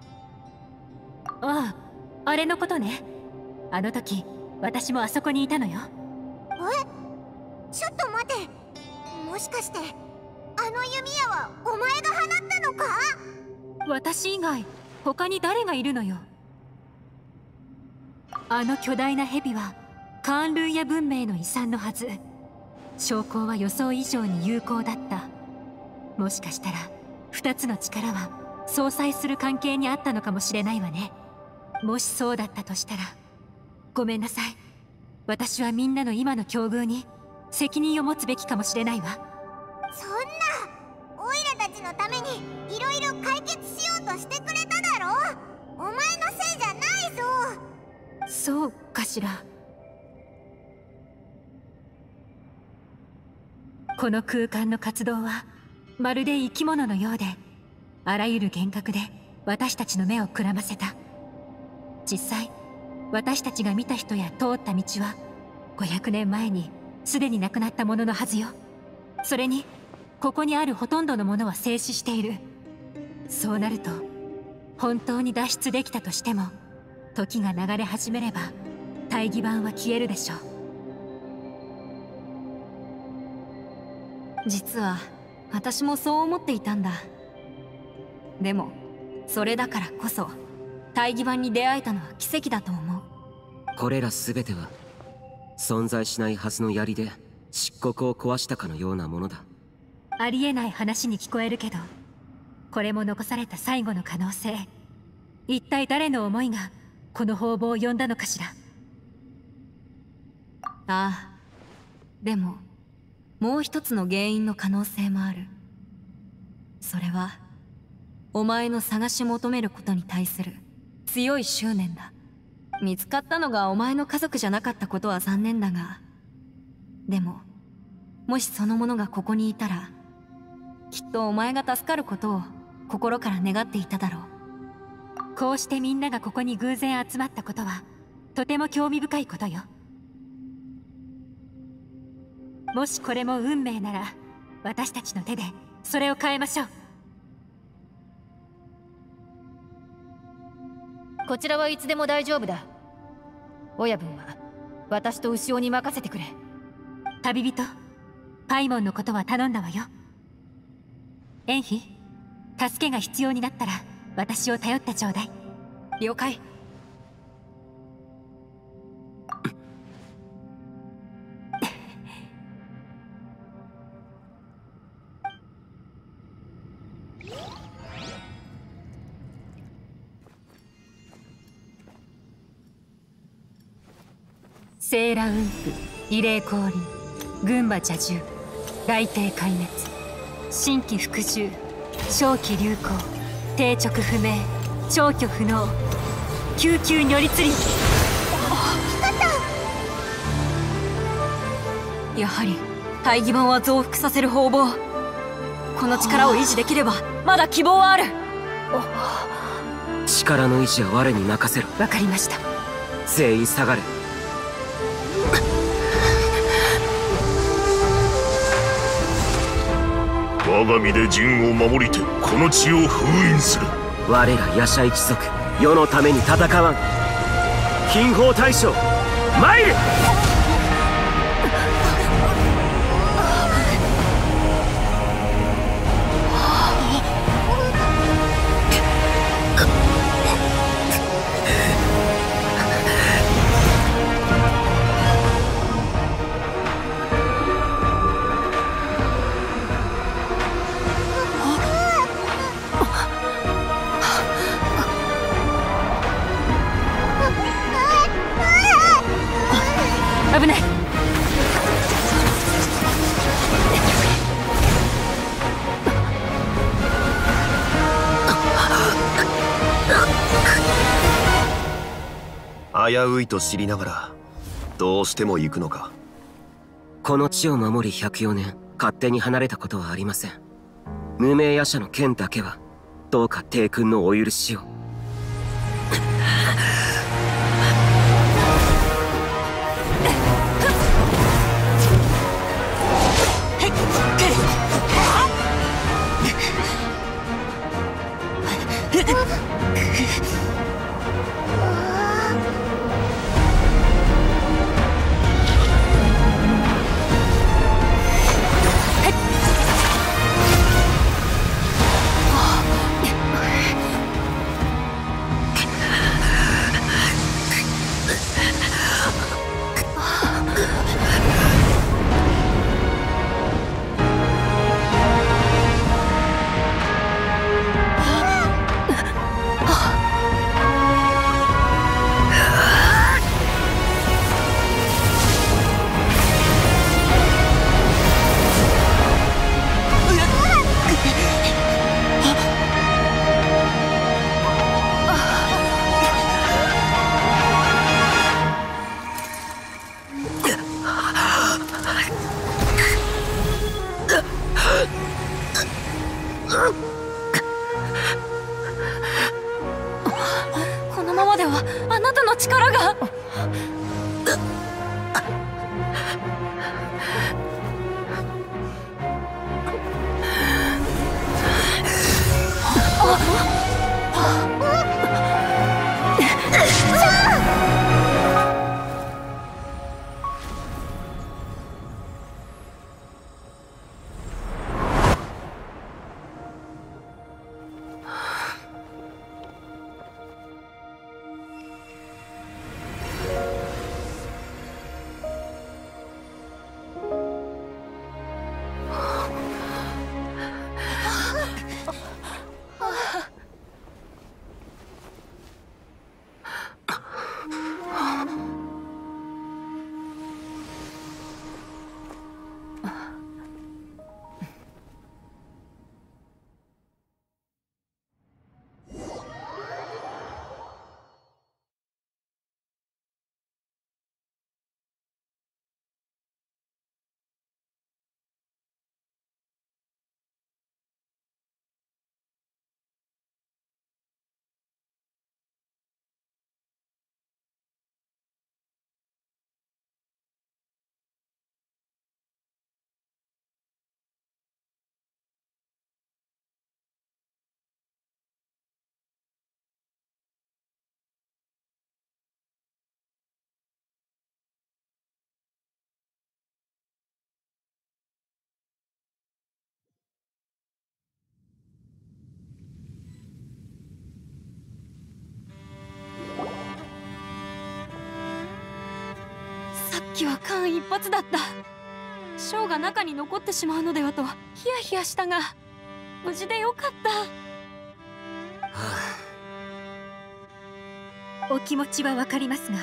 ああ、あれのことね。あの時私もあそこにいたのよ。 ちょっと待て、もしかしてあの弓矢はお前が放ったのか？ 私以外他に誰がいるのよ。あの巨大な蛇はカーンルーヤ文明の遺産のはず。証拠は予想以上に有効だった。もしかしたら2つの力は相殺する関係にあったのかもしれないわね。もしそうだったとしたらごめんなさい。私はみんなの今の境遇に責任を持つべきかもしれないわ。 そんな、オイラたちのためにいろいろ解決しようとしてくれただろ。お前のせいじゃないぞ。 そうかしら。この空間の活動はまるで生き物のようで、あらゆる幻覚で私たちの目をくらませた。実際私たちが見た人や通った道は500年前にすでに亡くなったもののはずよ。それにここにあるほとんどのものは静止している。そうなると本当に脱出できたとしても、時が流れ始めれば大義板は消えるでしょう。 実は私もそう思っていたんだ。でもそれだからこそ大義板に出会えたのは奇跡だと思う。 これら全ては存在しないはずの槍で漆黒を壊したかのようなものだ。 ありえない話に聞こえるけど、これも残された最後の可能性。一体誰の思いがこの風貌を呼んだのかしら。 ああ、でももう一つの原因の可能性もある。それはお前の探し求めることに対する強い執念だ。見つかったのがお前の家族じゃなかったことは残念だが、でももしその者がここにいたら、きっとお前が助かることを心から願っていただろう。 こうしてみんながここに偶然集まったことはとても興味深いことよ。もしこれも運命なら、私たちの手でそれを変えましょう。 こちらはいつでも大丈夫だ。親分は私と牛尾に任せてくれ。 旅人、パイモンのことは頼んだわよ。エンフィ、助けが必要になったら私を頼ってちょうだい。 了解。 セーラ雲布、異例降臨、群馬蛇獣、雷帝壊滅、新規服従、正気流行、定直不明、消去不能、救急如律輪。 やはり大義板は増幅させる方々。この力を維持できればまだ希望はある。 力の維持は我に任せろ。 わかりました。 全員下がれ。 我が身で陣を守りてこの地を封印する。 我ら夜叉一族、世のために戦わん。金宝大将参る。 危ない。 危ういと知りながらどうしても行くのか。 この地を守り104年、 勝手に離れたことはありません。無名夜叉の剣だけはどうか帝君のお許しを。 このままではあなたの力が。さっきは間一髪だった。ショーが中に残ってしまうのではとヒヤヒヤしたが、無事でよかった。 お気持ちはわかりますが、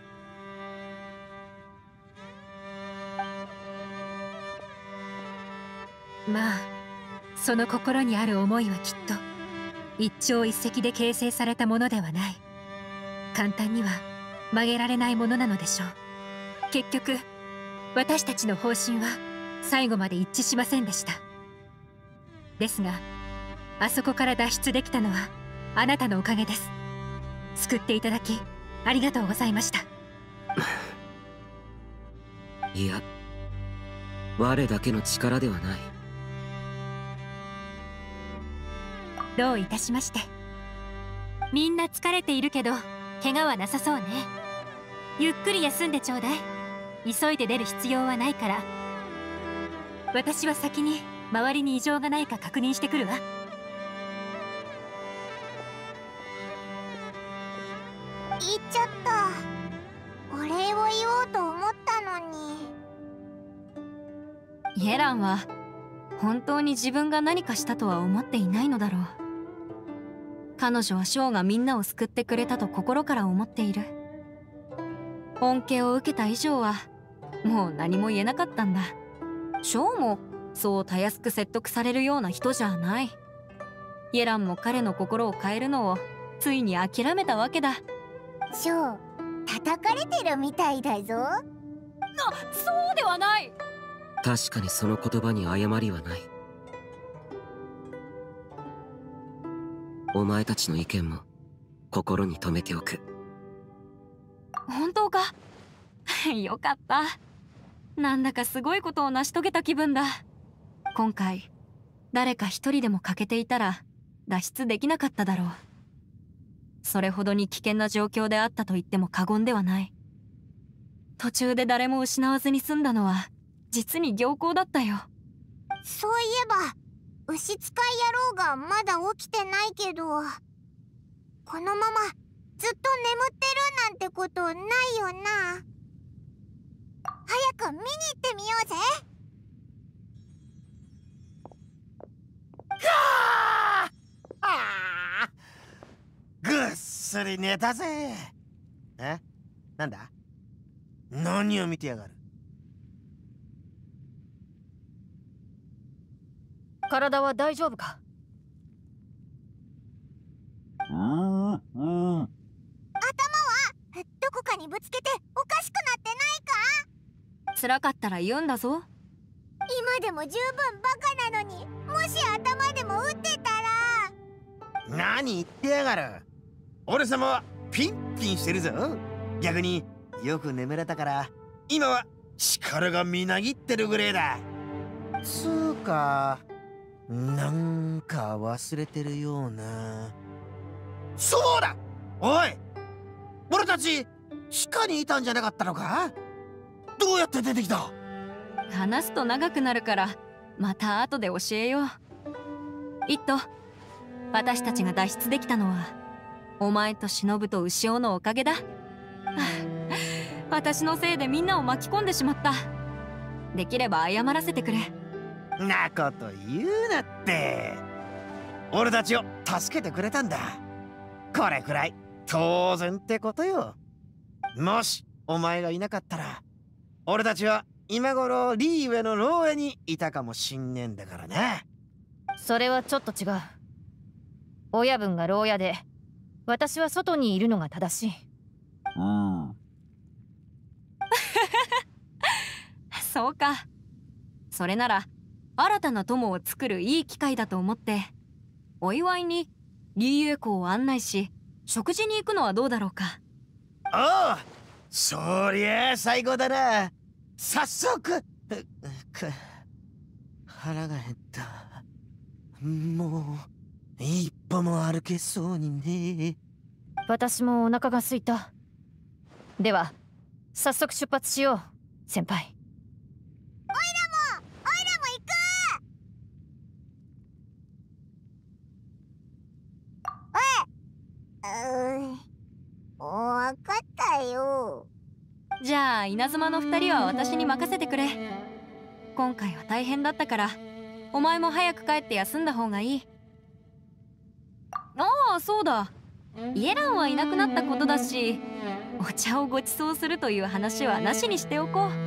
まあその心にある思いはきっと一朝一夕で形成されたものではない。簡単には曲げられないものなのでしょう。結局私たちの方針は最後まで一致しませんでした。ですがあそこから脱出できたのはあなたのおかげです。救っていただきありがとうございました。 いや、我だけの力ではない。 どういたしまして。みんな疲れているけど怪我はなさそうね。ゆっくり休んでちょうだい。急いで出る必要はないから。私は先に周りに異常がないか確認してくるわ。 言っちゃった。お礼を言おうと思ったのに。 イエランは本当に自分が何かしたとは思っていないのだろう。彼女はショーがみんなを救ってくれたと心から思っている。恩恵を受けた以上はもう何も言えなかったんだ。ショーもそうたやすく説得されるような人じゃない。イエランも彼の心を変えるのをついに諦めたわけだ。 ショー、叩かれてるみたいだぞ。 そうではない。 確かにその言葉に誤りはない。お前たちの意見も心に留めておく。 本当か？よかった。なんだかすごいことを成し遂げた気分だ。今回誰か一人でも欠けていたら脱出できなかっただろう。それほどに危険な状況であったと言っても過言ではない。途中で誰も失わずに済んだのは実に良好だったよ。 そういえば牛使い野郎がまだ起きてないけど、このままずっと眠ってるなんてことないよな。早く見に行ってみようぜ。 ぐっすり寝たぜ。え、なんだ？何を見てやがる？ 体は大丈夫か？ 頭はどこかにぶつけておかしくなってないか？ 辛かったら言うんだぞ。 今でも十分バカなのに、もし頭でも打ってたら。 何言ってやがる。俺様はピンピンしてるぞ。逆によく眠れたから今は力がみなぎってるぐらいだ。つうかなんか忘れてるような。そうだ、おい、俺たち地下にいたんじゃなかったのか？どうやって出てきた？ 話すと長くなるからまた後で教えよう。イット、私たちが脱出できたのはお前と忍と牛尾のおかげだ。私のせいでみんなを巻き込んでしまった。できれば謝らせてくれ。 なこと言うなって。俺たちを助けてくれたんだ。これくらい当然ってことよ。もしお前がいなかったら俺たちは今頃リーウェの牢屋にいたかもしんねえんだからな。 それはちょっと違う。親分が牢屋で私は外にいるのが正しい。 そうか。それなら新たな友を作るいい機会だと思ってお祝いにリーウェ港を案内し食事に行くのはどうだろうか。 おう、そりゃあ最高だな。早速。腹が減った。もう一歩も歩けそうにね。 私もお腹が空いた。では早速出発しよう、先輩。 おいらも行く。わかったよ。 じゃあ稲妻の2人は私に任せてくれ。今回は大変だったからお前も早く帰って休んだ方がいい。ああ、そうだ、イエランはいなくなったことだしお茶をご馳走するという話はなしにしておこう。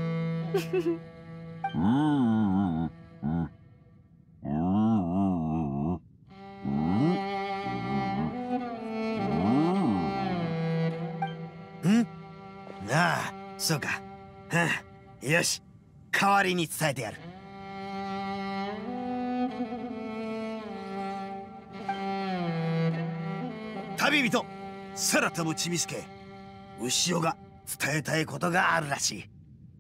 ああ、そうか。よし、代わりに伝えてやる。旅人空飛ぶちびすけ、牛尾が伝えたいことがあるらしい。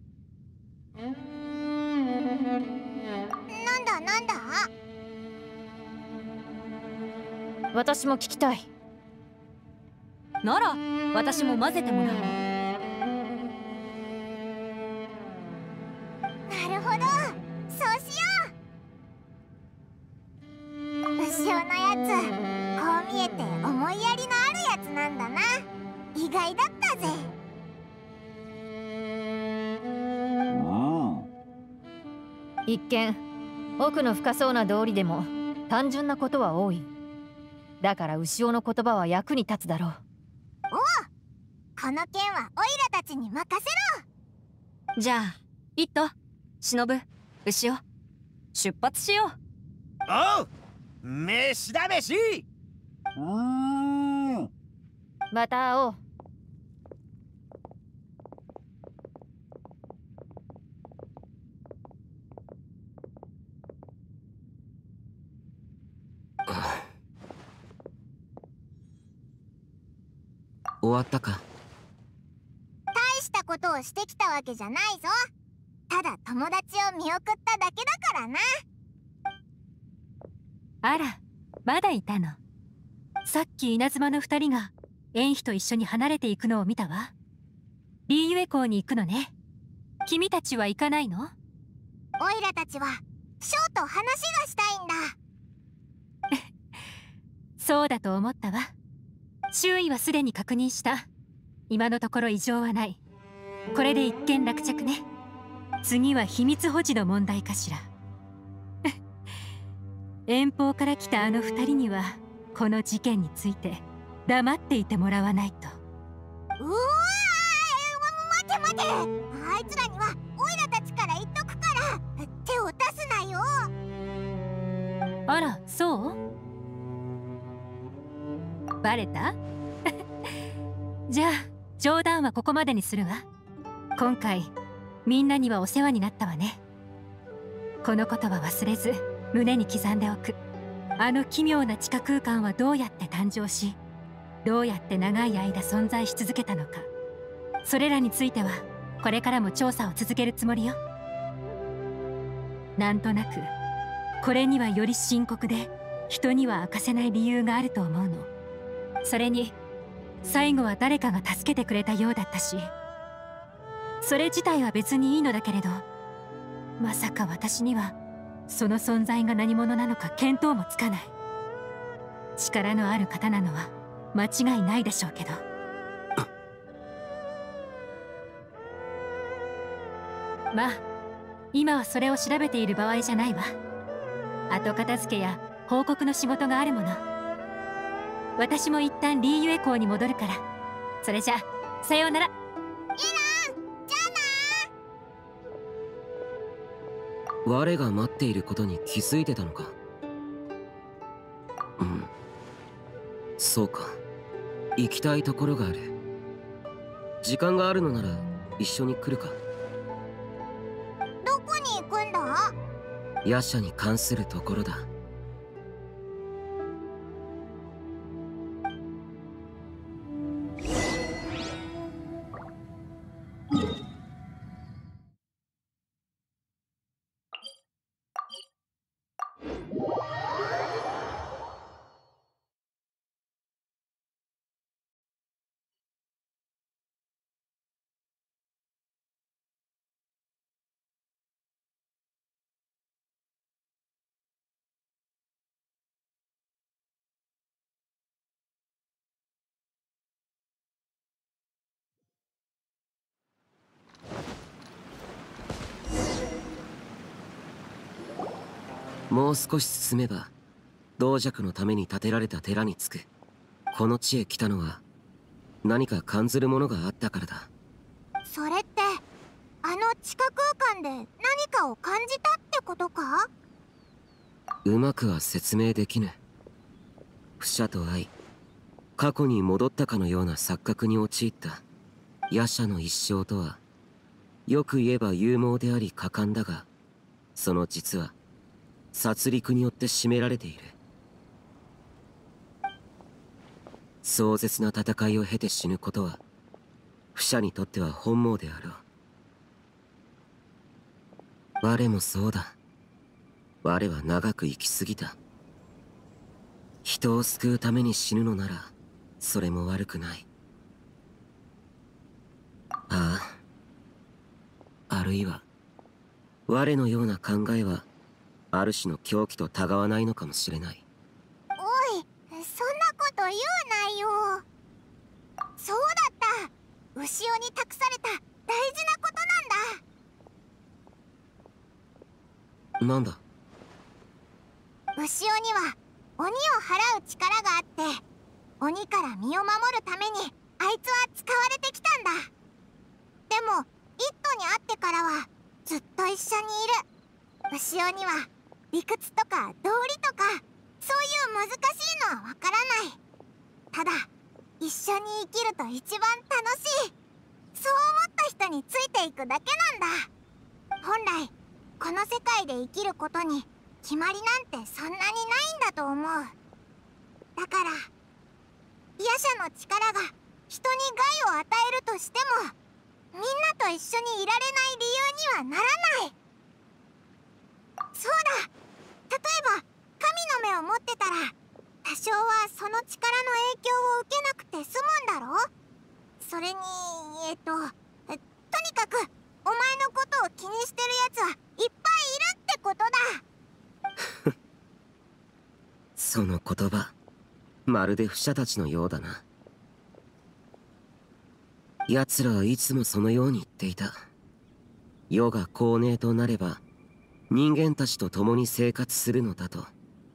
なんだ私も聞きたい。 なら私も混ぜてもらおう。 なるほど、そうしよう。牛尾のやつ、こう見えて思いやりのあるやつなんだな。意外だったぜ。 一見奥の深そうな通りでも単純なことは多い。だから牛尾の言葉は役に立つだろう。 おう、この件はオイラたちに任せろ。 じゃあイット、忍、牛尾、出発しよう。 おう、飯だ飯。 また会おう。 終わったか？ 大したことをしてきたわけじゃないぞ。ただ友達を見送っただけだからな。 あら、まだいたの。さっき稲妻の2人が縁妃と一緒に離れていくのを見たわ。リーユエ港に行くのね。君たちは行かないの？ オイラたちはショーと話がしたいんだ。 そうだと思ったわ。周囲はすでに確認した。今のところ異常はない。これで一件落着ね。次は秘密保持の問題かしら。遠方から来たあの2人にはこの事件について黙っていてもらわないと。 うわー、待て待て、あいつらにはオイラたちから言っとくから手を出すなよ。 あら、そう？バレた？じゃあ冗談はここまでにするわ。今回みんなにはお世話になったわね。このことは忘れず胸に刻んでおく。あの奇妙な地下空間はどうやって誕生し、どうやって長い間存在し続けたのか、それらについてはこれからも調査を続けるつもりよ。なんとなくこれにはより深刻で人には明かせない理由があると思うの。それに最後は誰かが助けてくれたようだったし、それ自体は別にいいのだけれど、まさか私にはその存在が何者なのか見当もつかない。力のある方なのは間違いないでしょうけど。まあ今はそれを調べている場合じゃないわ。後片付けや報告の仕事があるもの。私も一旦リーユエ港に戻るから。それじゃあさようなら。イラン、 じゃあな。我が待っていることに気づいてたのか？うん、そうか。行きたいところがある。時間があるのなら一緒に来るか？ どこに行くんだ？ 夜叉に関するところだ。もう少し進めば同弱のために建てられた寺に着く。この地へ来たのは何か感ずるものがあったからだ。 それってあの地下空間で何かを感じたってことか？ うまくは説明できぬ。不捨と愛、過去に戻ったかのような錯覚に陥った夜叉の一生とは、よく言えば勇猛であり果敢だが、その実は殺戮によって占められている。壮絶な戦いを経て死ぬことは不捨にとっては本望であろう。我もそうだ。我は長く生きすぎた。人を救うために死ぬのならそれも悪くない。ああ、あるいは我のような考えはある種の狂気とたがわないのかもしれない。 おい、そんなこと言うなよ。そうだった、牛尾に託された大事なことなんだ。 なんだ？ 牛尾には鬼を払う力があって、鬼から身を守るためにあいつは使われてきたんだ。でも一都に会ってからはずっと一緒にいる。牛尾には理屈とか道理とかそういう難しいのはわからない。ただ一緒に生きると一番楽しい、そう思った人についていくだけなんだ。本来この世界で生きることに決まりなんてそんなにないんだと思う。だから夜叉の力が人に害を与えるとしてもみんなと一緒にいられない理由にはならない。そうだ、例えば神の目を持ってたら多少はその力の影響を受けなくて済むんだろ。それにとにかくお前のことを気にしてるやつはいっぱいいるってことだ。 その言葉、まるで不者たちのようだな。奴らはいつもそのように言っていた。世が公寧となれば人間たちと共に生活するのだと。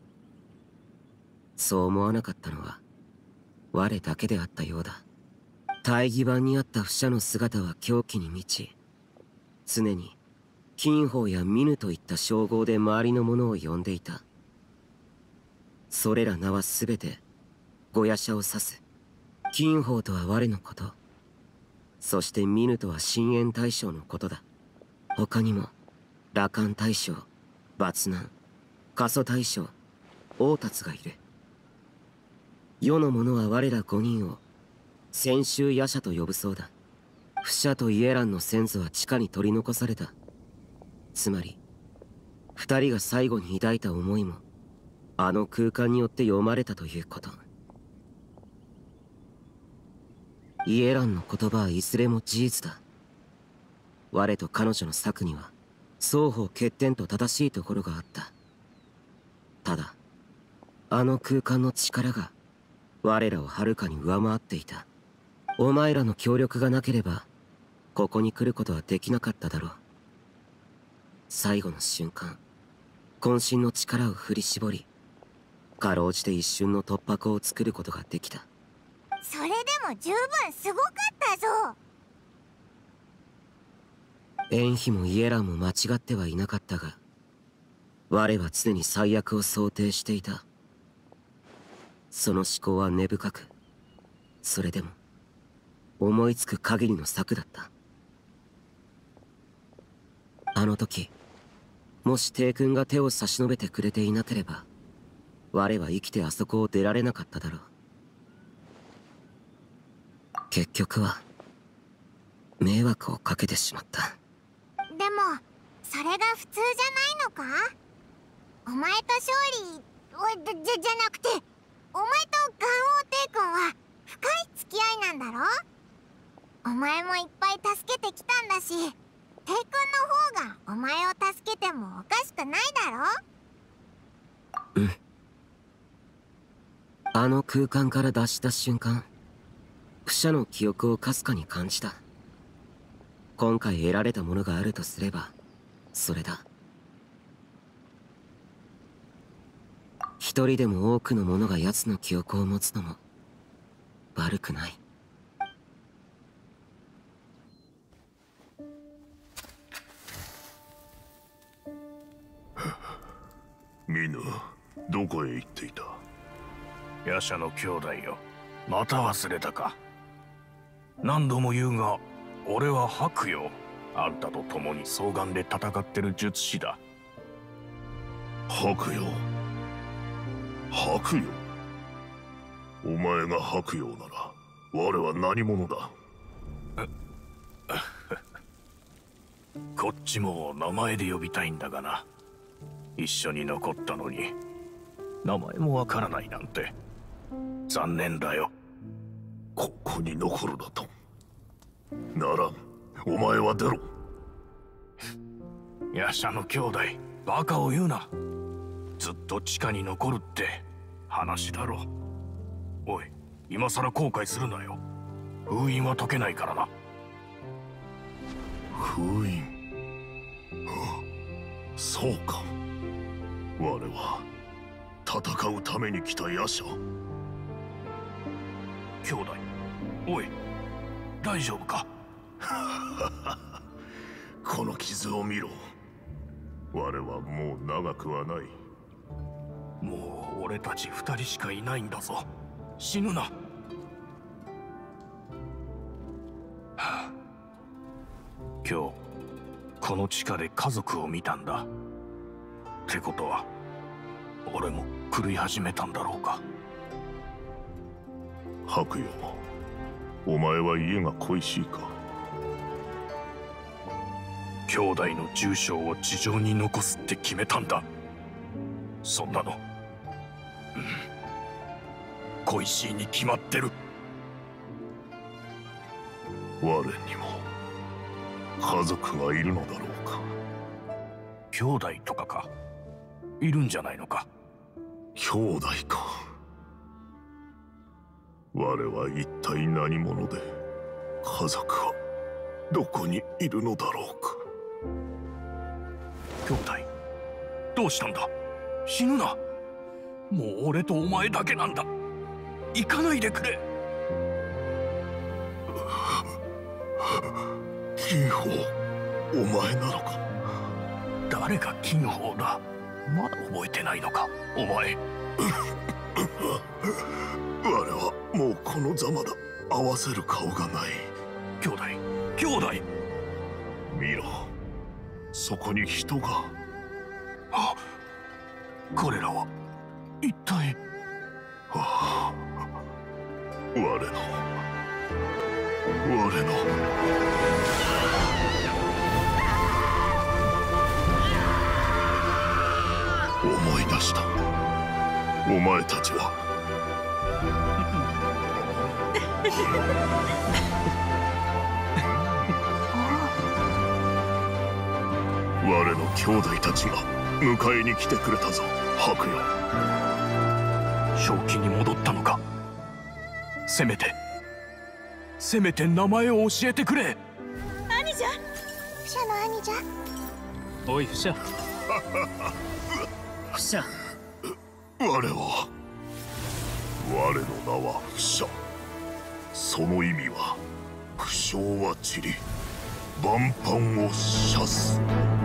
そう思わなかったのは我だけであったようだ。大義版にあった不者の姿は狂気に満ち、常に金鳳やミといった称号で周りの者を呼んでいた。それら名はすべてゴヤシャを指す。金鳳とは我のこと、そしてミとは深淵大将のことだ。他にも羅漢大将、抜難、過疎大将、王達がいる。世の者は我ら5人を先週夜叉と呼ぶそうだ。不者とイエランの先祖は地下に取り残された。つまり2人が最後に抱いた思いもあの空間によって読まれたということ。イエランの言葉はいずれも事実だ。我と彼女の策には双方欠点と正しいところがあった。ただあの空間の力が我らをはるかに上回っていた。お前らの協力がなければここに来ることはできなかっただろう。最後の瞬間、渾身の力を振り絞り、かろうじて一瞬の突破口を作ることができた。 それでも十分すごかったぞ。 縁妃もイエランも間違ってはいなかったが、我は常に最悪を想定していた。その思考は根深く、それでも思いつく限りの策だった。あの時もし帝君が手を差し伸べてくれていなければ我は生きてあそこを出られなかっただろう。結局は迷惑をかけてしまった。 でもそれが普通じゃないのか。お前と勝利じゃなくて、お前とガン王帝君は深い付き合いなんだろ。お前もいっぱい助けてきたんだし、帝君の方がお前を助けてもおかしくないだろ。 うん。あの空間から脱した瞬間、不者の記憶をかすかに感じた。今回得られたものがあるとすればそれだ。一人でも多くの者が奴の記憶を持つのも悪くない。 みんなどこへ行っていた？ 夜叉の兄弟よ、また忘れたか。何度も言うが俺は白よ。あんたと共に双眼で戦ってる術師だ。 白よ、白よ。お前が白よなら我は何者だ？ こっちも名前で呼びたいんだがな。一緒に残ったのに名前もわからないなんて残念だよ。 ここに残るだと？ならん、お前は出ろ。 夜叉の兄弟、バカを言うな。ずっと地下に残るって話だろ。おい、今さら後悔するなよ。封印は解けないからな。 封印？そうか。我は戦うために来た夜叉。 兄弟、おい、大丈夫か？ この傷を見ろ。我はもう長くはない。 もう俺たち2人しかいないんだぞ。死ぬな。はあ、今日この地下で家族を見たんだ。ってことは俺も狂い始めたんだろうか。 白よ、 お前は家が恋しいか？ 兄弟の住所を地上に残すって決めたんだ。そんなの、恋しいに決まってる。 我にも家族がいるのだろうか？ 兄弟とかか？いるんじゃないのか？ 兄弟か。我は一体何者で、家族はどこにいるのだろうか？ 兄弟、どうしたんだ？死ぬな。もう俺とお前だけなんだ。行かないでくれ。 金鳳、お前なのか？ 誰が金鳳だ？まだ覚えてないのか、お前。 我はもうこのざまだ。合わせる顔がない。 兄弟、兄弟。 見ろ、そこに人が。 あ、彼らは一体。 ああ、我の思い出した。お前たちは我の兄弟たちが迎えに来てくれたぞ、白夜。 正気に戻ったのか？せめて名前を教えてくれ。 兄者、不赦の兄者。 おい不赦。 不赦。 我の名は不赦。その意味は、不祥は散り、万般を射す。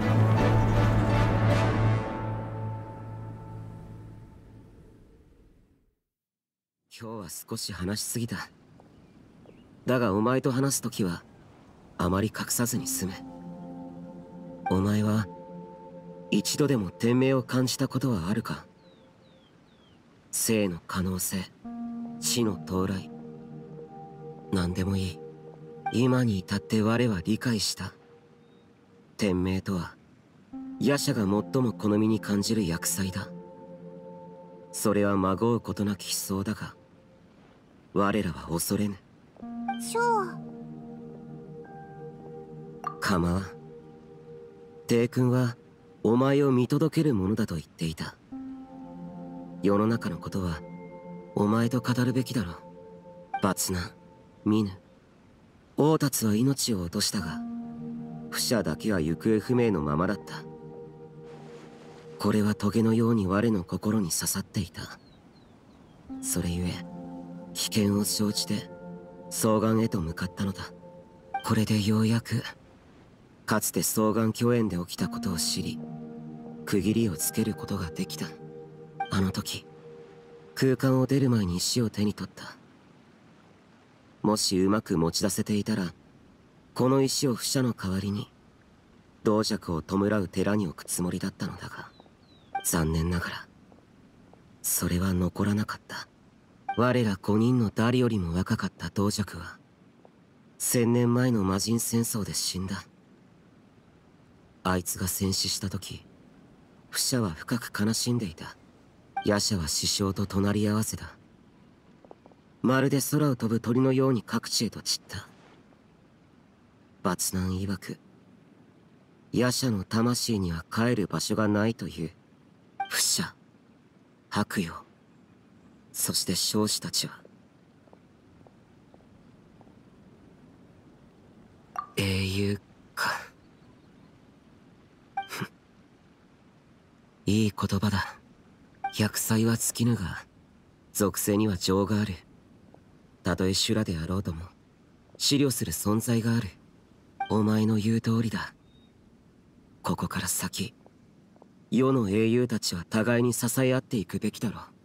今日は少し話しすぎた。だがお前と話すときはあまり隠さずに済め。お前は一度でも天命を感じたことはあるか？生の可能性、死の到来、何でもいい。今に至って我は理解した。天命とは夜叉が最も好みに感じる厄災だ。それはまごうことなき思想だが、我らは恐れぬ。 そう。 構わん。帝君はお前を見届けるものだと言っていた。世の中のことはお前と語るべきだろう。抜難、見ぬ。王達は命を落としたが、不赦だけは行方不明のままだった。これは棘のように我の心に刺さっていた。それゆえ危険を承知で双眼へと向かったのだ。これでようやくかつて双眼巨炎で起きたことを知り、区切りをつけることができた。あの時空間を出る前に石を手に取った。もしうまく持ち出せていたら、この石を不赦の代わりに道弱を弔う寺に置くつもりだったのだが、残念ながらそれは残らなかった。我ら5人の誰よりも若かった道弱は1000年前の魔人戦争で死んだ。あいつが戦死した時、不赦は深く悲しんでいた。夜叉は師匠と隣り合わせだ。まるで空を飛ぶ鳥のように各地へと散った。抜難曰く、夜叉の魂には帰る場所がないという。不赦、白夜、そして将士たちは英雄か。いい言葉だ。厄災は尽きぬが、属性には情がある。たとえ修羅であろうとも思慮する存在がある。お前の言う通りだ。ここから先、世の英雄たちは互いに支え合っていくべきだろう。